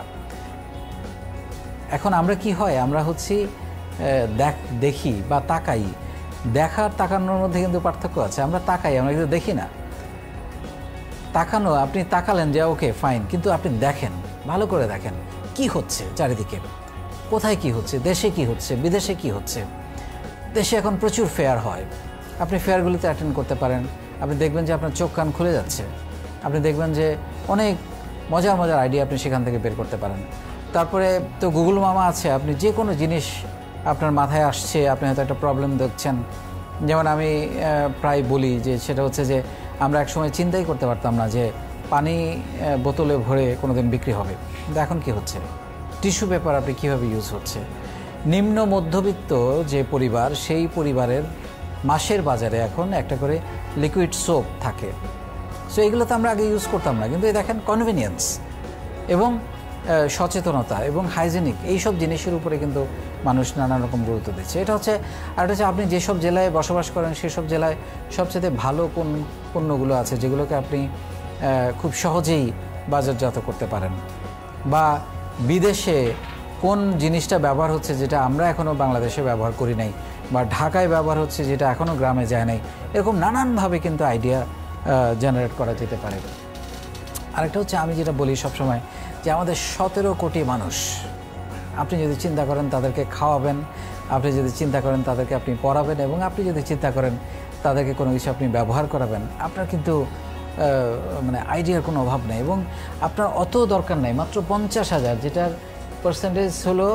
এখন আমরা কি হয়, আমরা হচ্ছি দেখি বা তাকাই, দেখার তাকানোর মধ্যে কিন্তু পার্থক্য আছে। আমরা তাকাই, আমরা কিন্তু দেখি না। তাকানো, আপনি তাকালেন যে ওকে ফাইন, কিন্তু আপনি দেখেন, ভালো করে দেখেন কি হচ্ছে চারিদিকে, কোথায় কি হচ্ছে, দেশে কি হচ্ছে, বিদেশে কি হচ্ছে। দেশে এখন প্রচুর ফেয়ার হয়, আপনি ফেয়ারগুলিতে অ্যাটেন্ড করতে পারেন। আপনি দেখবেন যে আপনার চোখ কান খুলে যাচ্ছে, আপনি দেখবেন যে অনেক মজার মজার আইডিয়া আপনি সেখান থেকে বের করতে পারেন। তারপরে তো গুগল মামা আছে, আপনি যে কোনো জিনিস আপনার মাথায় আসছে, আপনি হয়তো একটা প্রবলেম দেখছেন। যেমন আমি প্রায় বলি যে সেটা হচ্ছে যে আমরা একসময় চিন্তাই করতে পারতাম না যে পানি বোতলে ভরে কোনোদিন বিক্রি হবে, কিন্তু এখন কি হচ্ছে, টিস্যু পেপার আপনি কীভাবে ইউজ হচ্ছে। নিম্ন মধ্যবিত্ত যে পরিবার, সেই পরিবারের মাসের বাজারে এখন একটা করে লিকুইড সোপ থাকে। সো এগুলো তো আমরা আগে ইউজ করতাম না, কিন্তু এই দেখেন কনভিনিয়েন্স এবং সচেতনতা এবং হাইজেনিক, এইসব জিনিসের উপরে কিন্তু মানুষ নানা রকম গুরুত্ব দিচ্ছে। এটা হচ্ছে, আর এটা হচ্ছে আপনি যেসব জেলায় বসবাস করেন সেসব জেলায় সবচেয়ে ভালো কোন পণ্যগুলো আছে যেগুলোকে আপনি খুব সহজেই বাজারজাত করতে পারেন, বা বিদেশে কোন জিনিসটা ব্যবহার হচ্ছে যেটা আমরা এখনও বাংলাদেশে ব্যবহার করি নাই, বা ঢাকায় ব্যবহার হচ্ছে যেটা এখনও গ্রামে যায় নাই। এরকম নানানভাবে কিন্তু আইডিয়া জেনারেট করা যেতে পারে। আরেকটা হচ্ছে, আমি যেটা বলি সবসময়, যে আমাদের 17 কোটি মানুষ, আপনি যদি চিন্তা করেন তাদেরকে খাওয়াবেন, আপনি যদি চিন্তা করেন তাদেরকে আপনি পড়াবেন, এবং আপনি যদি চিন্তা করেন তাদেরকে কোনো কিছু আপনি ব্যবহার করাবেন, আপনার কিন্তু মানে আইডিয়ার কোনো অভাব নেই। এবং আপনার অত দরকার নেই, মাত্র 50,000, যেটার পার্সেন্টেজ হলো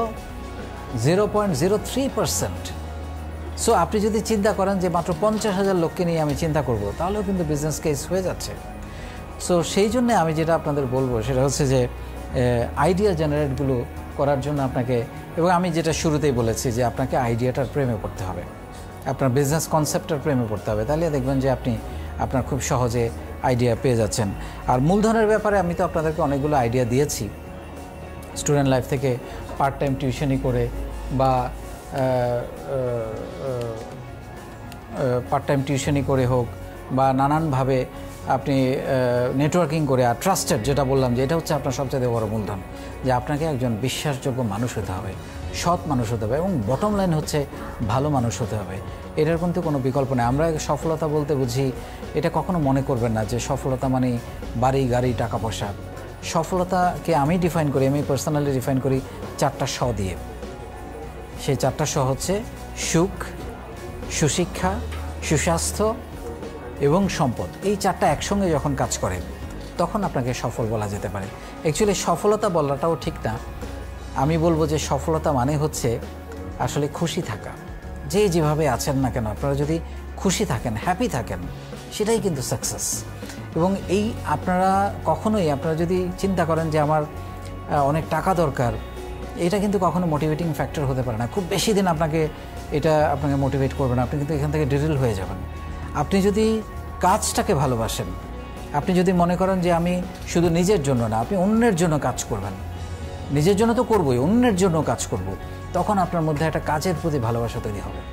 0.03%। সো আপনি যদি চিন্তা করেন যে মাত্র 50,000 লোককে নিয়ে আমি চিন্তা করব, তাহলেও কিন্তু বিজনেস কেস হয়ে যাচ্ছে। সো সেই জন্যে আমি যেটা আপনাদের বলবো সেটা হচ্ছে যে আইডিয়া জেনারেটগুলো করার জন্য আপনাকে, এবং আমি যেটা শুরুতেই বলেছি যে আপনাকে আইডিয়াটার প্রেমে পড়তে হবে, আপনার বিজনেস কনসেপ্টের প্রেমে পড়তে হবে, তাহলে দেখবেন যে আপনি আপনার খুব সহজে আইডিয়া পেয়ে যাচ্ছেন। আর মূলধনের ব্যাপারে আমি তো আপনাদেরকে অনেকগুলো আইডিয়া দিয়েছি, স্টুডেন্ট লাইফ থেকে পার্ট টাইম টিউশনি করে, বা পার্ট টাইম টিউশনি করে হোক, বা নানানভাবে আপনি নেটওয়ার্কিং করে। আর ট্রাস্টেড, যেটা বললাম যে এটা হচ্ছে আপনার সবচেয়ে বড় মূলধন, যে আপনাকে একজন বিশ্বাসযোগ্য মানুষ হতে হবে, সৎ মানুষ হতে হবে, এবং বটম লাইন হচ্ছে ভালো মানুষ হতে হবে। এটার কিন্তু কোনো বিকল্প নেই। আমরা সফলতা বলতে বুঝি, এটা কখনো মনে করবেন না যে সফলতা মানে বাড়ি গাড়ি টাকা পয়সা। সফলতাকে আমি ডিফাইন করি, আমি পার্সোনালি ডিফাইন করি 4টা স দিয়ে। সেই 4টা স হচ্ছে সুখ, সুশিক্ষা, সুস্বাস্থ্য এবং সম্পদ। এই 4টা একসঙ্গে যখন কাজ করে তখন আপনাকে সফল বলা যেতে পারে। অ্যাকচুয়ালি সফলতা বলাটাও ঠিক না, আমি বলবো যে সফলতা মানে হচ্ছে আসলে খুশি থাকা। যেভাবে আছেন না কেন, আপনারা যদি খুশি থাকেন, হ্যাপি থাকেন, সেটাই কিন্তু সাকসেস। এবং এই আপনারা কখনোই, আপনারা যদি চিন্তা করেন যে আমার অনেক টাকা দরকার, এটা কিন্তু কখনো মোটিভেটিং ফ্যাক্টর হতে পারে না। খুব বেশি দিন এটা আপনাকে মোটিভেট করবে না, আপনি কিন্তু এখান থেকে ডিরেল হয়ে যাবেন। আপনি যদি কাজটাকে ভালোবাসেন, আপনি যদি মনে করেন যে আমি শুধু নিজের জন্য না, আপনি অন্যের জন্য কাজ করবেন, নিজের জন্য তো করবই, অন্যের জন্য কাজ করব, তখন আপনার মধ্যে একটা কাজের প্রতি ভালোবাসা তৈরি হবে।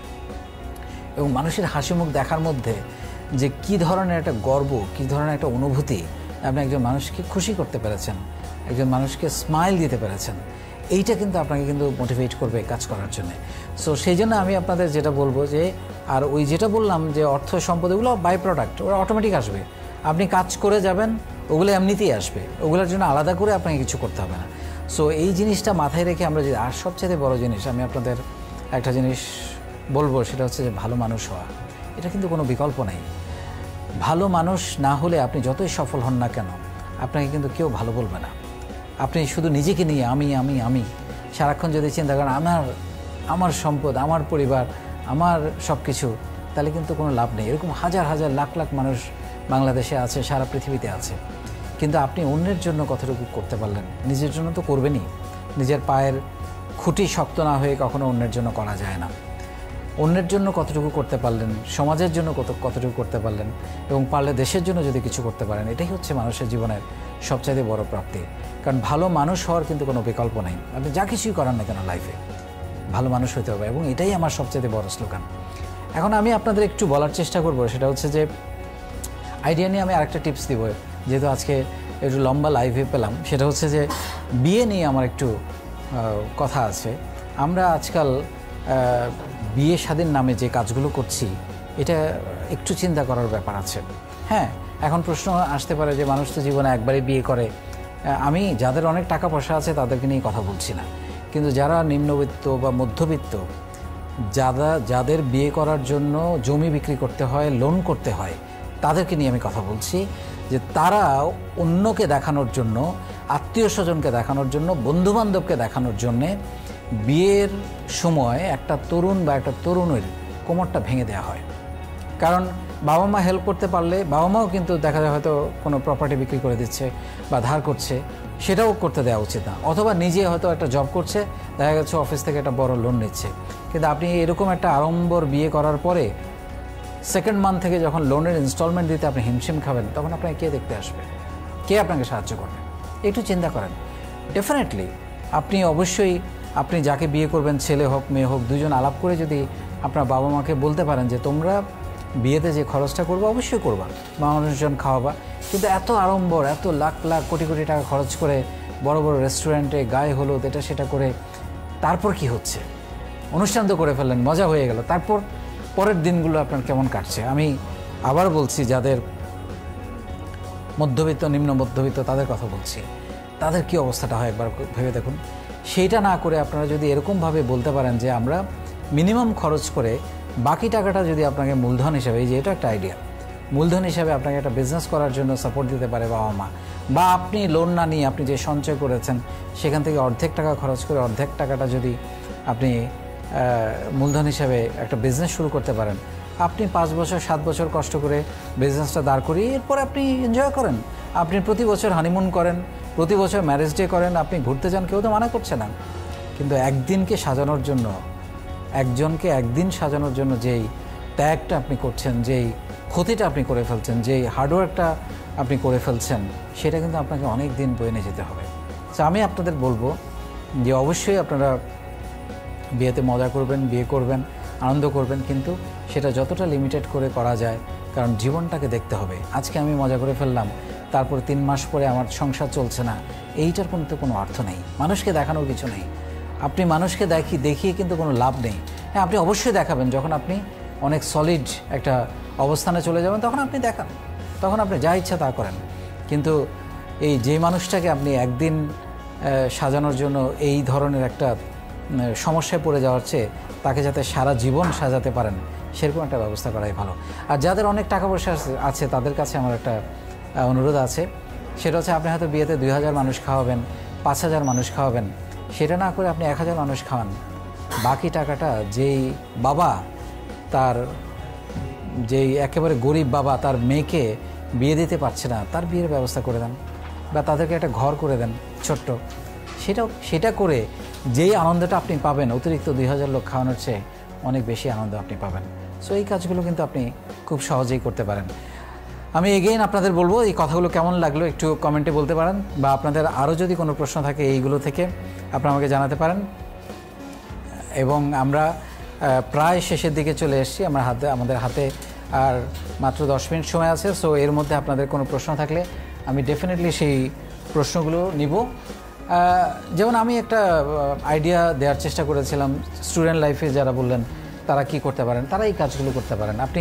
এবং মানুষের হাসি মুখ দেখার মধ্যে যে কী ধরনের একটা গর্ব, কী ধরনের একটা অনুভূতি, আপনি একজন মানুষকে খুশি করতে পেরেছেন, একজন মানুষকে স্মাইল দিতে পেরেছেন, এইটা কিন্তু আপনাকে কিন্তু মোটিভেট করবে কাজ করার জন্য। সো সেই জন্য আমি আপনাদের যেটা বলবো যে, আর ওই যেটা বললাম যে অর্থ সম্পদ এগুলো বাই প্রোডাক্ট, ওরা অটোমেটিক আসবে, আপনি কাজ করে যাবেন, ওগুলো এমনিতেই আসবে, ওগুলোর জন্য আলাদা করে আপনাকে কিছু করতে হবে না। সো এই জিনিসটা মাথায় রেখে আমরা যদি, আর সবচেয়ে বড় জিনিস আমি আপনাদের একটা জিনিস বলবো, সেটা হচ্ছে যে ভালো মানুষ হওয়া। এটা কিন্তু কোনো বিকল্প নেই। ভালো মানুষ না হলে আপনি যতই সফল হন না কেন, আপনাকে কিন্তু কেউ ভালো বলবে না। আপনি শুধু নিজেকে নিয়ে আমি সারাক্ষণ যদি চিন্তা করেন আমার সম্পদ, আমার পরিবার, আমার সব কিছু, তাহলে কিন্তু কোনো লাভ নেই। এরকম হাজার হাজার লাখ লাখ মানুষ বাংলাদেশে আছে, সারা পৃথিবীতে আছে, কিন্তু আপনি অন্যের জন্য কতটুকু করতে পারলেন? নিজের জন্য তো করবেনই। নিজের পায়ের খুঁটি শক্ত না হয়ে কখনো অন্যের জন্য করা যায় না। অন্যের জন্য কতটুকু করতে পারলেন, সমাজের জন্য কতটুকু করতে পারলেন, এবং পারলে দেশের জন্য যদি কিছু করতে পারেন, এটাই হচ্ছে মানুষের জীবনের সবচাইতে বড় প্রাপ্তি। কারণ ভালো মানুষ হওয়ার কিন্তু কোনো বিকল্প নেই। আপনি যা কিছুই করেন না কেন লাইফে, ভালো মানুষ হতে হবে, এবং এটাই আমার সবচাইতে বড় স্লোগান। এখন আমি আপনাদের একটু বলার চেষ্টা করব, সেটা হচ্ছে যে আইডিয়া নিয়ে আমি আরেকটা টিপস দিব, যেহেতু আজকে একটু লম্বা লাইভে পেলাম। সেটা হচ্ছে যে বিয়ে নিয়ে আমার একটু কথা আছে। আমরা আজকাল বিয়ে শাদীর নামে যে কাজগুলো করছি, এটা একটু চিন্তা করার ব্যাপার আছে। হ্যাঁ, এখন প্রশ্ন আসতে পারে যে মানুষ তো জীবনে একবারই বিয়ে করে। আমি যাদের অনেক টাকা পয়সা আছে তাদেরকে নিয়ে কথা বলছি না, কিন্তু যারা নিম্নবিত্ত বা মধ্যবিত্ত, যাদের বিয়ে করার জন্য জমি বিক্রি করতে হয়, লোন করতে হয়, তাদেরকে নিয়ে আমি কথা বলছি। যে তারা অন্যকে দেখানোর জন্য, আত্মীয় স্বজনকে দেখানোর জন্য, বন্ধুবান্ধবকে দেখানোর জন্যে বিয়ের সময় একটা তরুণ বা একটা তরুণীর কোমরটা ভেঙে দেওয়া হয়। কারণ বাবা মা হেল্প করতে পারলে, বাবা মাও কিন্তু দেখা যায় হয়তো কোনো প্রপার্টি বিক্রি করে দিচ্ছে বা ধার করছে, সেটাও করতে দেওয়া উচিত না। অথবা নিজে হয়তো একটা জব করছে, দেখা যাচ্ছে অফিস থেকে একটা বড় লোন নিচ্ছে, কিন্তু আপনি এরকম একটা আড়ম্বর বিয়ে করার পরে সেকেন্ড মান্থ থেকে যখন লোনের ইনস্টলমেন্ট দিতে আপনি হিমশিম খাবেন, তখন আপনাকে কে দেখতে আসবে, কে আপনাকে সাহায্য করবে? একটু চিন্তা করেন। ডেফিনেটলি আপনি অবশ্যই, আপনি যাকে বিয়ে করবেন, ছেলে হোক মেয়ে হোক, দুজন আলাপ করে যদি আপনার বাবা মাকে বলতে পারেন যে তোমরা বিয়েতে যে খরচটা করবো অবশ্যই করবা, মানুষজন খাওয়াবা, কিন্তু এত আড়ম্বর, এত লাখ লাখ কোটি কোটি টাকা খরচ করে বড় বড় রেস্টুরেন্টে গায়ে হলুদ এটা সেটা করে, তারপর কি হচ্ছে? অনুষ্ঠান তো করে ফেললেন, মজা হয়ে গেল, তারপর পরের দিনগুলো আপনার কেমন কাটছে? আমি আবার বলছি, যাদের মধ্যবিত্ত, নিম্ন মধ্যবিত্ত, তাদের কথা বলছি, তাদের কি অবস্থাটা হয় একবার ভেবে দেখুন। সেইটা না করে আপনারা যদি এরকমভাবে বলতে পারেন যে আমরা মিনিমাম খরচ করে বাকি টাকাটা যদি আপনাকে মূলধন হিসাবে, এই যে এটা একটা আইডিয়া, মূলধন হিসাবে আপনাকে একটা বিজনেস করার জন্য সাপোর্ট দিতে পারে বাবা মা, বা আপনি লোন না নিয়ে আপনি যে সঞ্চয় করেছেন সেখান থেকে অর্ধেক টাকা খরচ করে অর্ধেক টাকাটা যদি আপনি মূলধন হিসাবে একটা বিজনেস শুরু করতে পারেন, আপনি 5 বছর 7 বছর কষ্ট করে বিজনেসটা দাঁড় করিয়ে এরপর আপনি এনজয় করেন। আপনি প্রতি বছর হানিমুন করেন, প্রতি বছর ম্যারেজ ডে করেন, আপনি ঘুরতে যান, কেউ তো মানা করছে না। কিন্তু একদিনকে সাজানোর জন্য, একজনকে একদিন সাজানোর জন্য যেই ত্যাগটা আপনি করছেন, যেই ক্ষতিটা আপনি করে ফেলছেন, যেই হার্ডওয়ার্কটা আপনি করে ফেলছেন, সেটা কিন্তু আপনাকে অনেক দিন বয়ে নিয়ে যেতে হবে। তো আমি আপনাদের বলবো যে অবশ্যই আপনারা বিয়েতে মজা করবেন, বিয়ে করবেন, আনন্দ করবেন, কিন্তু সেটা যতটা লিমিটেড করে করা যায়, কারণ জীবনটাকে দেখতে হবে। আজকে আমি মজা করে ফেললাম, তারপর 3 মাস পরে আমার সংসার চলছে না, এইটার কিন্তু কোনো অর্থ নেই। মানুষকে দেখানোর কিছু নেই। আপনি মানুষকে দেখিয়ে কিন্তু কোনো লাভ নেই। হ্যাঁ, আপনি অবশ্যই দেখাবেন যখন আপনি অনেক সলিড একটা অবস্থানে চলে যাবেন, তখন আপনি দেখান, তখন আপনি যা ইচ্ছা তা করেন। কিন্তু এই যে মানুষটাকে আপনি একদিন সাজানোর জন্য এই ধরনের একটা সমস্যায় পড়ে যাওয়ার চেয়ে তাকে যাতে সারা জীবন সাজাতে পারেন, সেরকম একটা ব্যবস্থা করাই ভালো। আর যাদের অনেক টাকা পয়সা আছে তাদের কাছে আমার একটা অনুরোধ আছে, সেটা হচ্ছে আপনি হয়তো বিয়েতে 2000 মানুষ খাওয়াবেন, 5000 মানুষ খাওয়াবেন, সেটা না করে আপনি 1000 মানুষ খাওয়ান। বাকি টাকাটা যেই বাবা, তার যেই একেবারে গরিব বাবা তার মেয়েকে বিয়ে দিতে পারছে না, তার বিয়ের ব্যবস্থা করে দেন, বা তাদেরকে একটা ঘর করে দেন ছোট্ট, সেটা করে যেই আনন্দটা আপনি পাবেন অতিরিক্ত 2000 লোক খাওয়ানোর চেয়ে অনেক বেশি আনন্দ আপনি পাবেন। সো এই কাজগুলো কিন্তু আপনি খুব সহজেই করতে পারেন। আমি এগেইন আপনাদের বলবো এই কথাগুলো কেমন লাগলো একটু কমেন্টে বলতে পারেন, বা আপনাদের আরও যদি কোনো প্রশ্ন থাকে এইগুলো থেকে আপনারা আমাকে জানাতে পারেন। এবং আমরা প্রায় শেষের দিকে চলে এসেছি, আমাদের হাতে আর মাত্র 10 মিনিট সময় আছে। সো এর মধ্যে আপনাদের কোনো প্রশ্ন থাকলে আমি ডেফিনেটলি সেই প্রশ্নগুলো নিব। যেমন আমি একটা আইডিয়া দেওয়ার চেষ্টা করেছিলাম, স্টুডেন্ট লাইফে যারা বললেন তারা কি করতে পারেন, তারা এই কাজগুলো করতে পারেন। আপনি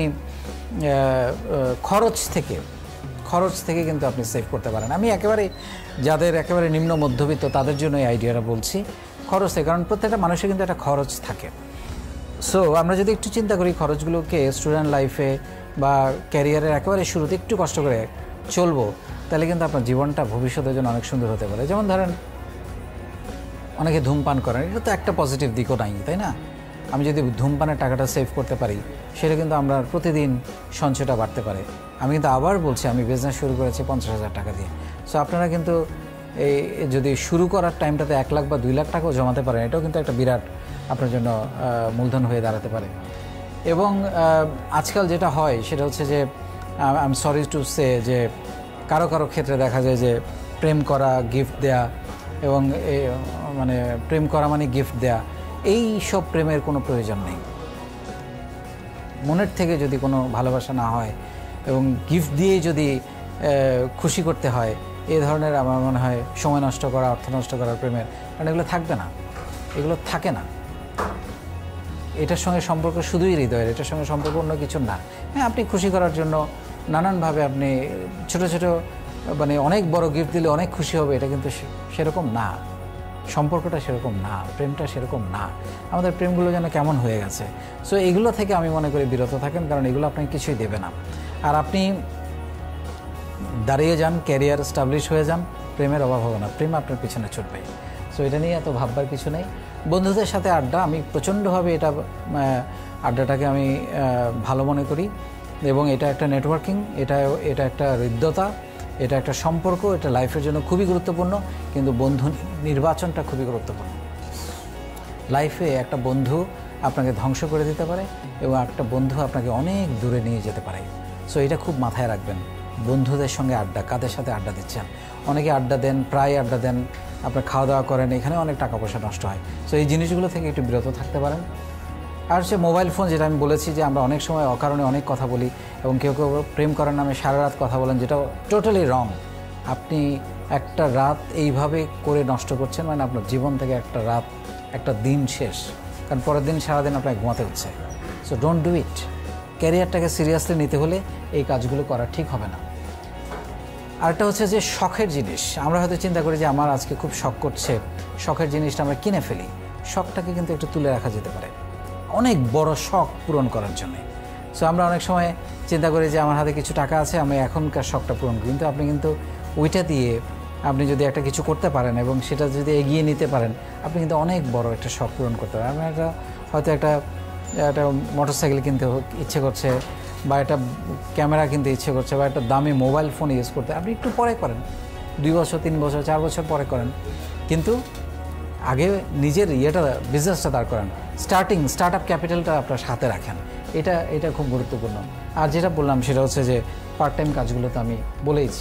খরচ থেকে কিন্তু আপনি সেভ করতে পারেন। আমি যাদের একেবারে নিম্ন মধ্যবিত্ত তাদের জন্য এই আইডিয়াটা বলছি, খরচ থেকে, কারণ প্রত্যেকটা মানুষের কিন্তু একটা খরচ থাকে। সো আমরা যদি একটু চিন্তা করি খরচগুলোকে স্টুডেন্ট লাইফে বা ক্যারিয়ারের একেবারে শুরুতে একটু কষ্ট করে চলবো, তাহলে কিন্তু আপনার জীবনটা ভবিষ্যতের জন্য অনেক সুন্দর হতে পারে। যেমন ধরেন অনেকে ধূমপান করেন, এটা তো একটা পজিটিভ দিকও নাই, তাই না? আমি যদি ধূমপানের টাকাটা সেভ করতে পারি, সেটা কিন্তু আমরা প্রতিদিন সঞ্চয়টা বাড়তে পারে। আমি কিন্তু আবার বলছি, আমি বিজনেস শুরু করেছি 50,000 টাকা দিয়ে। সো আপনারা কিন্তু এই যদি শুরু করার টাইমটাতে 1 লাখ বা 2 লাখ টাকাও জমাতে পারেন, এটাও কিন্তু একটা বিরাট আপনার জন্য মূলধন হয়ে দাঁড়াতে পারে। এবং আজকাল যেটা হয় সেটা হচ্ছে যে I am sorry to say যে কারো ক্ষেত্রে দেখা যায় যে প্রেম করা, গিফট দেয়া, এবং মানে প্রেম করা মানে গিফট দেয়া, এই সব প্রেমের কোনো প্রয়োজন নেই। মনের থেকে যদি কোনো ভালোবাসা না হয় এবং গিফট দিয়ে যদি খুশি করতে হয়, এই ধরনের আমার মনে হয় সময় নষ্ট করা, অর্থ নষ্ট করার প্রেমের, কারণ এগুলো থাকবে না, এগুলো থাকে না। এটার সঙ্গে সম্পর্ক শুধুই হৃদয়ের, এটার সঙ্গে সম্পর্ক অন্য কিছু না। হ্যাঁ, আপনি খুশি করার জন্য নানানভাবে আপনি ছোট ছোট মানে অনেক বড় গিফট দিলে অনেক খুশি হবে, এটা কিন্তু সেরকম না। সম্পর্কটা সেরকম না, প্রেমটা সেরকম না। আমাদের প্রেমগুলো যেন কেমন হয়ে গেছে। সো এগুলো থেকে আমি মনে করি বিরত থাকেন, কারণ এগুলো আপনাকে কিছুই দেবে না। আর আপনি দাঁড়িয়ে যান, ক্যারিয়ার এস্টাবলিশ হয়ে যান, প্রেমের অভাব হবে না, প্রেম আপনার পিছনে ছুটবে। সো এটা নিয়ে এত ভাববার কিছু নেই। বন্ধুদের সাথে আড্ডা, আমি প্রচণ্ডভাবে আড্ডাটাকে আমি ভালো মনে করি, এবং এটা একটা নেটওয়ার্কিং, এটা একটা হৃদ্যতা, এটা একটা সম্পর্ক, এটা লাইফের জন্য খুবই গুরুত্বপূর্ণ। কিন্তু বন্ধু নির্বাচনটা খুবই গুরুত্বপূর্ণ। লাইফে একটা বন্ধু আপনাকে ধ্বংস করে দিতে পারে, এবং একটা বন্ধু আপনাকে অনেক দূরে নিয়ে যেতে পারে। সো এটা খুব মাথায় রাখবেন। বন্ধুদের সঙ্গে আড্ডা, কাদের সাথে আড্ডা দিচ্ছেন। অনেকে আড্ডা দেন, প্রায় আড্ডা দেন, আপনার খাওয়া দাওয়া করেন, এখানে অনেক টাকা পয়সা নষ্ট হয়। সো এই জিনিসগুলো থেকে একটু বিরত থাকতে পারেন। আর সে মোবাইল ফোন, যেটা আমি বলেছি যে আমরা অনেক সময় অকারণে অনেক কথা বলি, এবং কেউ প্রেম করার নামে সারা রাত কথা বলেন, যেটা টোটালি রং। আপনি একটা রাত এইভাবে করে নষ্ট করছেন, মানে আপনার জীবন থেকে একটা রাত, একটা দিন শেষ, কারণ পরের দিন সারাদিন আপনাকে ঘুমাতে হচ্ছে। So don't do it. ক্যারিয়ারটাকে সিরিয়াসলি নিতে হলে এই কাজগুলো করা ঠিক হবে না। আরেকটা হচ্ছে যে শখের জিনিস, আমরা হয়তো চিন্তা করি যে আমার আজকে খুব শখ করছে, শখের জিনিসটা আমরা কিনে ফেলি। শখটাকে কিন্তু একটু তুলে রাখা যেতে পারে অনেক বড় শখ পূরণ করার জন্য। সো আমরা অনেক সময় চিন্তা করি যে আমার হাতে কিছু টাকা আছে, আমি এখনকার শখটা পূরণ করি, কিন্তু আপনি কিন্তু ওইটা দিয়ে আপনি যদি একটা কিছু করতে পারেন এবং সেটা যদি এগিয়ে নিতে পারেন, আপনি কিন্তু অনেক বড় একটা শখ পূরণ করতে পারেন। আপনার হয়তো একটা মোটরসাইকেল কিনতে ইচ্ছে করছে, বা একটা ক্যামেরা কিনতে ইচ্ছে করছে, বা একটা দামি মোবাইল ফোন ইউজ করতে, আপনি একটু পরে করেন, 2 বছর 3 বছর 4 বছর পরে করেন, কিন্তু আগে নিজের বিজনেসটা দাঁড় করেন। স্টার্ট আপ ক্যাপিটালটা আপনার সাথে রাখেন, এটা খুব গুরুত্বপূর্ণ। আর যেটা বললাম সেটা হচ্ছে যে পার্ট টাইম কাজগুলো তো আমি বলেইছি।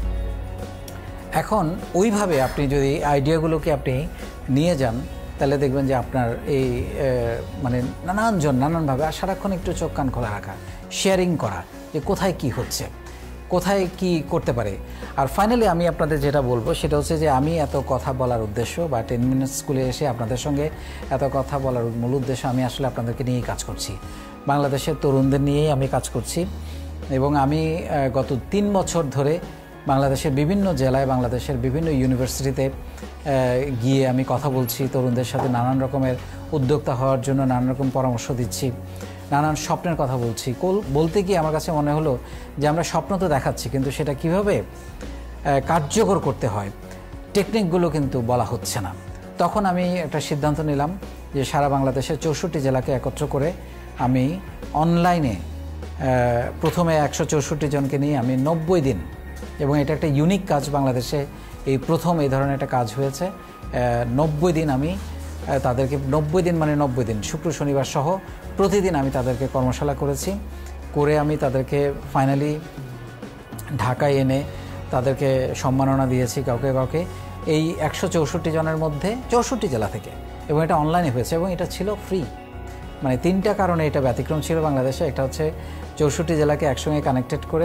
এখন ওইভাবে আপনি যদি আইডিয়াগুলোকে আপনি নিয়ে যান, তাহলে দেখবেন যে আপনার এই মানে নানানভাবে, আর সারাক্ষণ একটু চোখ কান খোলা রাখা, শেয়ারিং করা যে কোথায় কি হচ্ছে, কোথায় কি করতে পারে। আর ফাইনালি আমি আপনাদের যেটা বলবো সেটা হচ্ছে যে আমি এত কথা বলার উদ্দেশ্য, বা 10 মিনিট স্কুলে এসে আপনাদের সঙ্গে এত কথা বলার মূল উদ্দেশ্য, আমি আসলে আপনাদেরকে নিয়েই কাজ করছি, বাংলাদেশের তরুণদের নিয়েই আমি কাজ করছি। এবং আমি গত 3 বছর ধরে বাংলাদেশের বিভিন্ন জেলায়, বাংলাদেশের বিভিন্ন ইউনিভার্সিটিতে গিয়ে আমি কথা বলছি, তরুণদের সাথে নানান রকমের উদ্যোক্তা হওয়ার জন্য নানান রকম পরামর্শ দিচ্ছি, নানান স্বপ্নের কথা বলছি। বলতে গিয়ে আমার কাছে মনে হলো যে আমরা স্বপ্ন তো দেখাচ্ছি, কিন্তু সেটা কিভাবে কার্যকর করতে হয় টেকনিকগুলো কিন্তু বলা হচ্ছে না। তখন আমি একটা সিদ্ধান্ত নিলাম যে সারা বাংলাদেশের 64 জেলাকে একত্র করে আমি অনলাইনে প্রথমে 164 জনকে নিয়ে আমি 90 দিন, এবং এটা একটা ইউনিক কাজ, বাংলাদেশে এই প্রথম এই ধরনের একটা কাজ হয়েছে, 90 দিন আমি তাদেরকে 90 দিন মানে 90 দিন শুক্র শনিবার সহ প্রতিদিন আমি তাদেরকে কর্মশালা করেছি, করে আমি তাদেরকে ফাইনালি ঢাকায় এনে তাদেরকে সম্মাননা দিয়েছি কাউকে কাউকে এই 164 জনের মধ্যে 64 জেলা থেকে, এবং এটা অনলাইনে হয়েছে এবং এটা ছিল ফ্রি। মানে 3টা কারণে এটা ব্যতিক্রম ছিল বাংলাদেশে। একটা হচ্ছে 64 জেলাকে একসঙ্গে কানেক্টেড করে,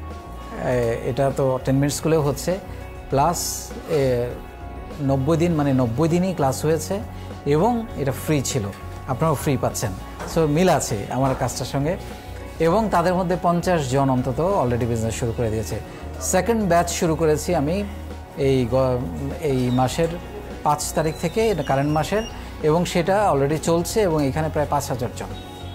এটা তো 10 মিনিট স্কুলেও হচ্ছে, প্লাস 90 দিন মানে 90 দিনই ক্লাস হয়েছে এবং এটা ফ্রি ছিল, আপনারাও ফ্রি পাচ্ছেন। সো মিল আছে আমার কাজটার সঙ্গে। এবং তাদের মধ্যে 50 জন অন্তত অলরেডি বিজনেস শুরু করে দিয়েছে। সেকেন্ড ব্যাচ শুরু করেছি আমি এই মাসের 5 তারিখ থেকে, এটা কারেন্ট মাসের, এবং সেটা অলরেডি চলছে এবং এখানে প্রায় 5000 জন।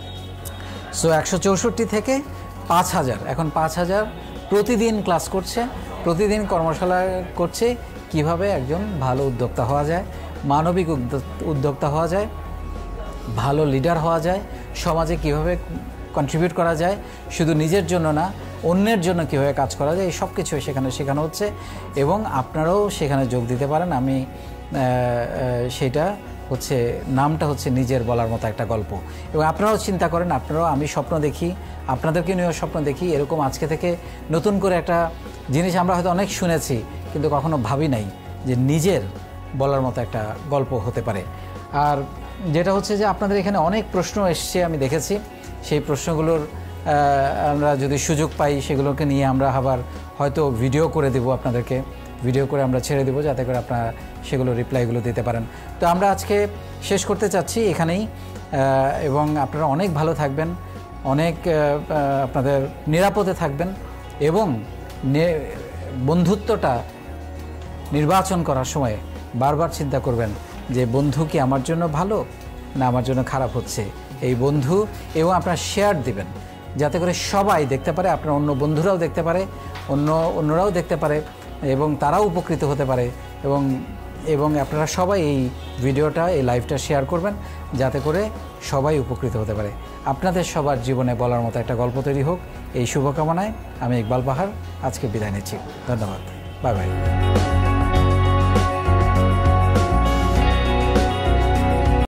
সো 164 থেকে 5000, এখন 5000 প্রতিদিন ক্লাস করছে, প্রতিদিন কর্মশালা করছে কিভাবে একজন ভালো উদ্যোক্তা হওয়া যায়, মানবিক উদ্যোক্তা হওয়া যায়, ভালো লিডার হওয়া যায়, সমাজে কিভাবে কন্ট্রিবিউট করা যায়, শুধু নিজের জন্য না অন্যের জন্য কীভাবে কাজ করা যায়, এই সব কিছু সেখানে শেখানো হচ্ছে এবং আপনারাও সেখানে যোগ দিতে পারেন। আমি সেটা হচ্ছে নামটা হচ্ছে নিজের বলার মতো একটা গল্প। এবং আপনারাও চিন্তা করেন, আপনারাও, আমি স্বপ্ন দেখি, আপনাদেরকে নিয়েও স্বপ্ন দেখি এরকম আজকে থেকে নতুন করে একটা জিনিস আমরা হয়তো অনেক শুনেছি কিন্তু কখনো ভাবি নাই যে নিজের বলার মতো একটা গল্প হতে পারে। আর যেটা হচ্ছে যে আপনাদের এখানে অনেক প্রশ্ন এসছে আমি দেখেছি, সেই প্রশ্নগুলোর আমরা যদি সুযোগ পাই সেগুলোকে নিয়ে আমরা আবার হয়তো ভিডিও করে দেব, আপনাদেরকে ভিডিও করে আমরা ছেড়ে দেবো যাতে করে আপনারা সেগুলো রিপ্লাইগুলো দিতে পারেন। তো আমরা আজকে শেষ করতে চাচ্ছি এখানেই, এবং আপনারা অনেক ভালো থাকবেন, অনেক আপনাদের নিরাপদে থাকবেন এবং বন্ধুত্বটা নির্বাচন করার সময় বারবার চিন্তা করবেন যে বন্ধু কি আমার জন্য ভালো না আমার জন্য খারাপ হচ্ছে, এই বন্ধু, এবং আপনারা শেয়ার দিবেন যাতে করে সবাই দেখতে পারে, আপনার অন্য বন্ধুরাও দেখতে পারে, অন্যরাও দেখতে পারে এবং তারাও উপকৃত হতে পারে। এবং আপনারা সবাই এই ভিডিওটা, এই লাইভটা শেয়ার করবেন যাতে করে সবাই উপকৃত হতে পারে। আপনাদের সবার জীবনে বলার মতো একটা গল্প তৈরি হোক, এই শুভকামনায় আমি ইকবাল বাহার আজকে বিদায় নিচ্ছি। ধন্যবাদ, বাই বাই।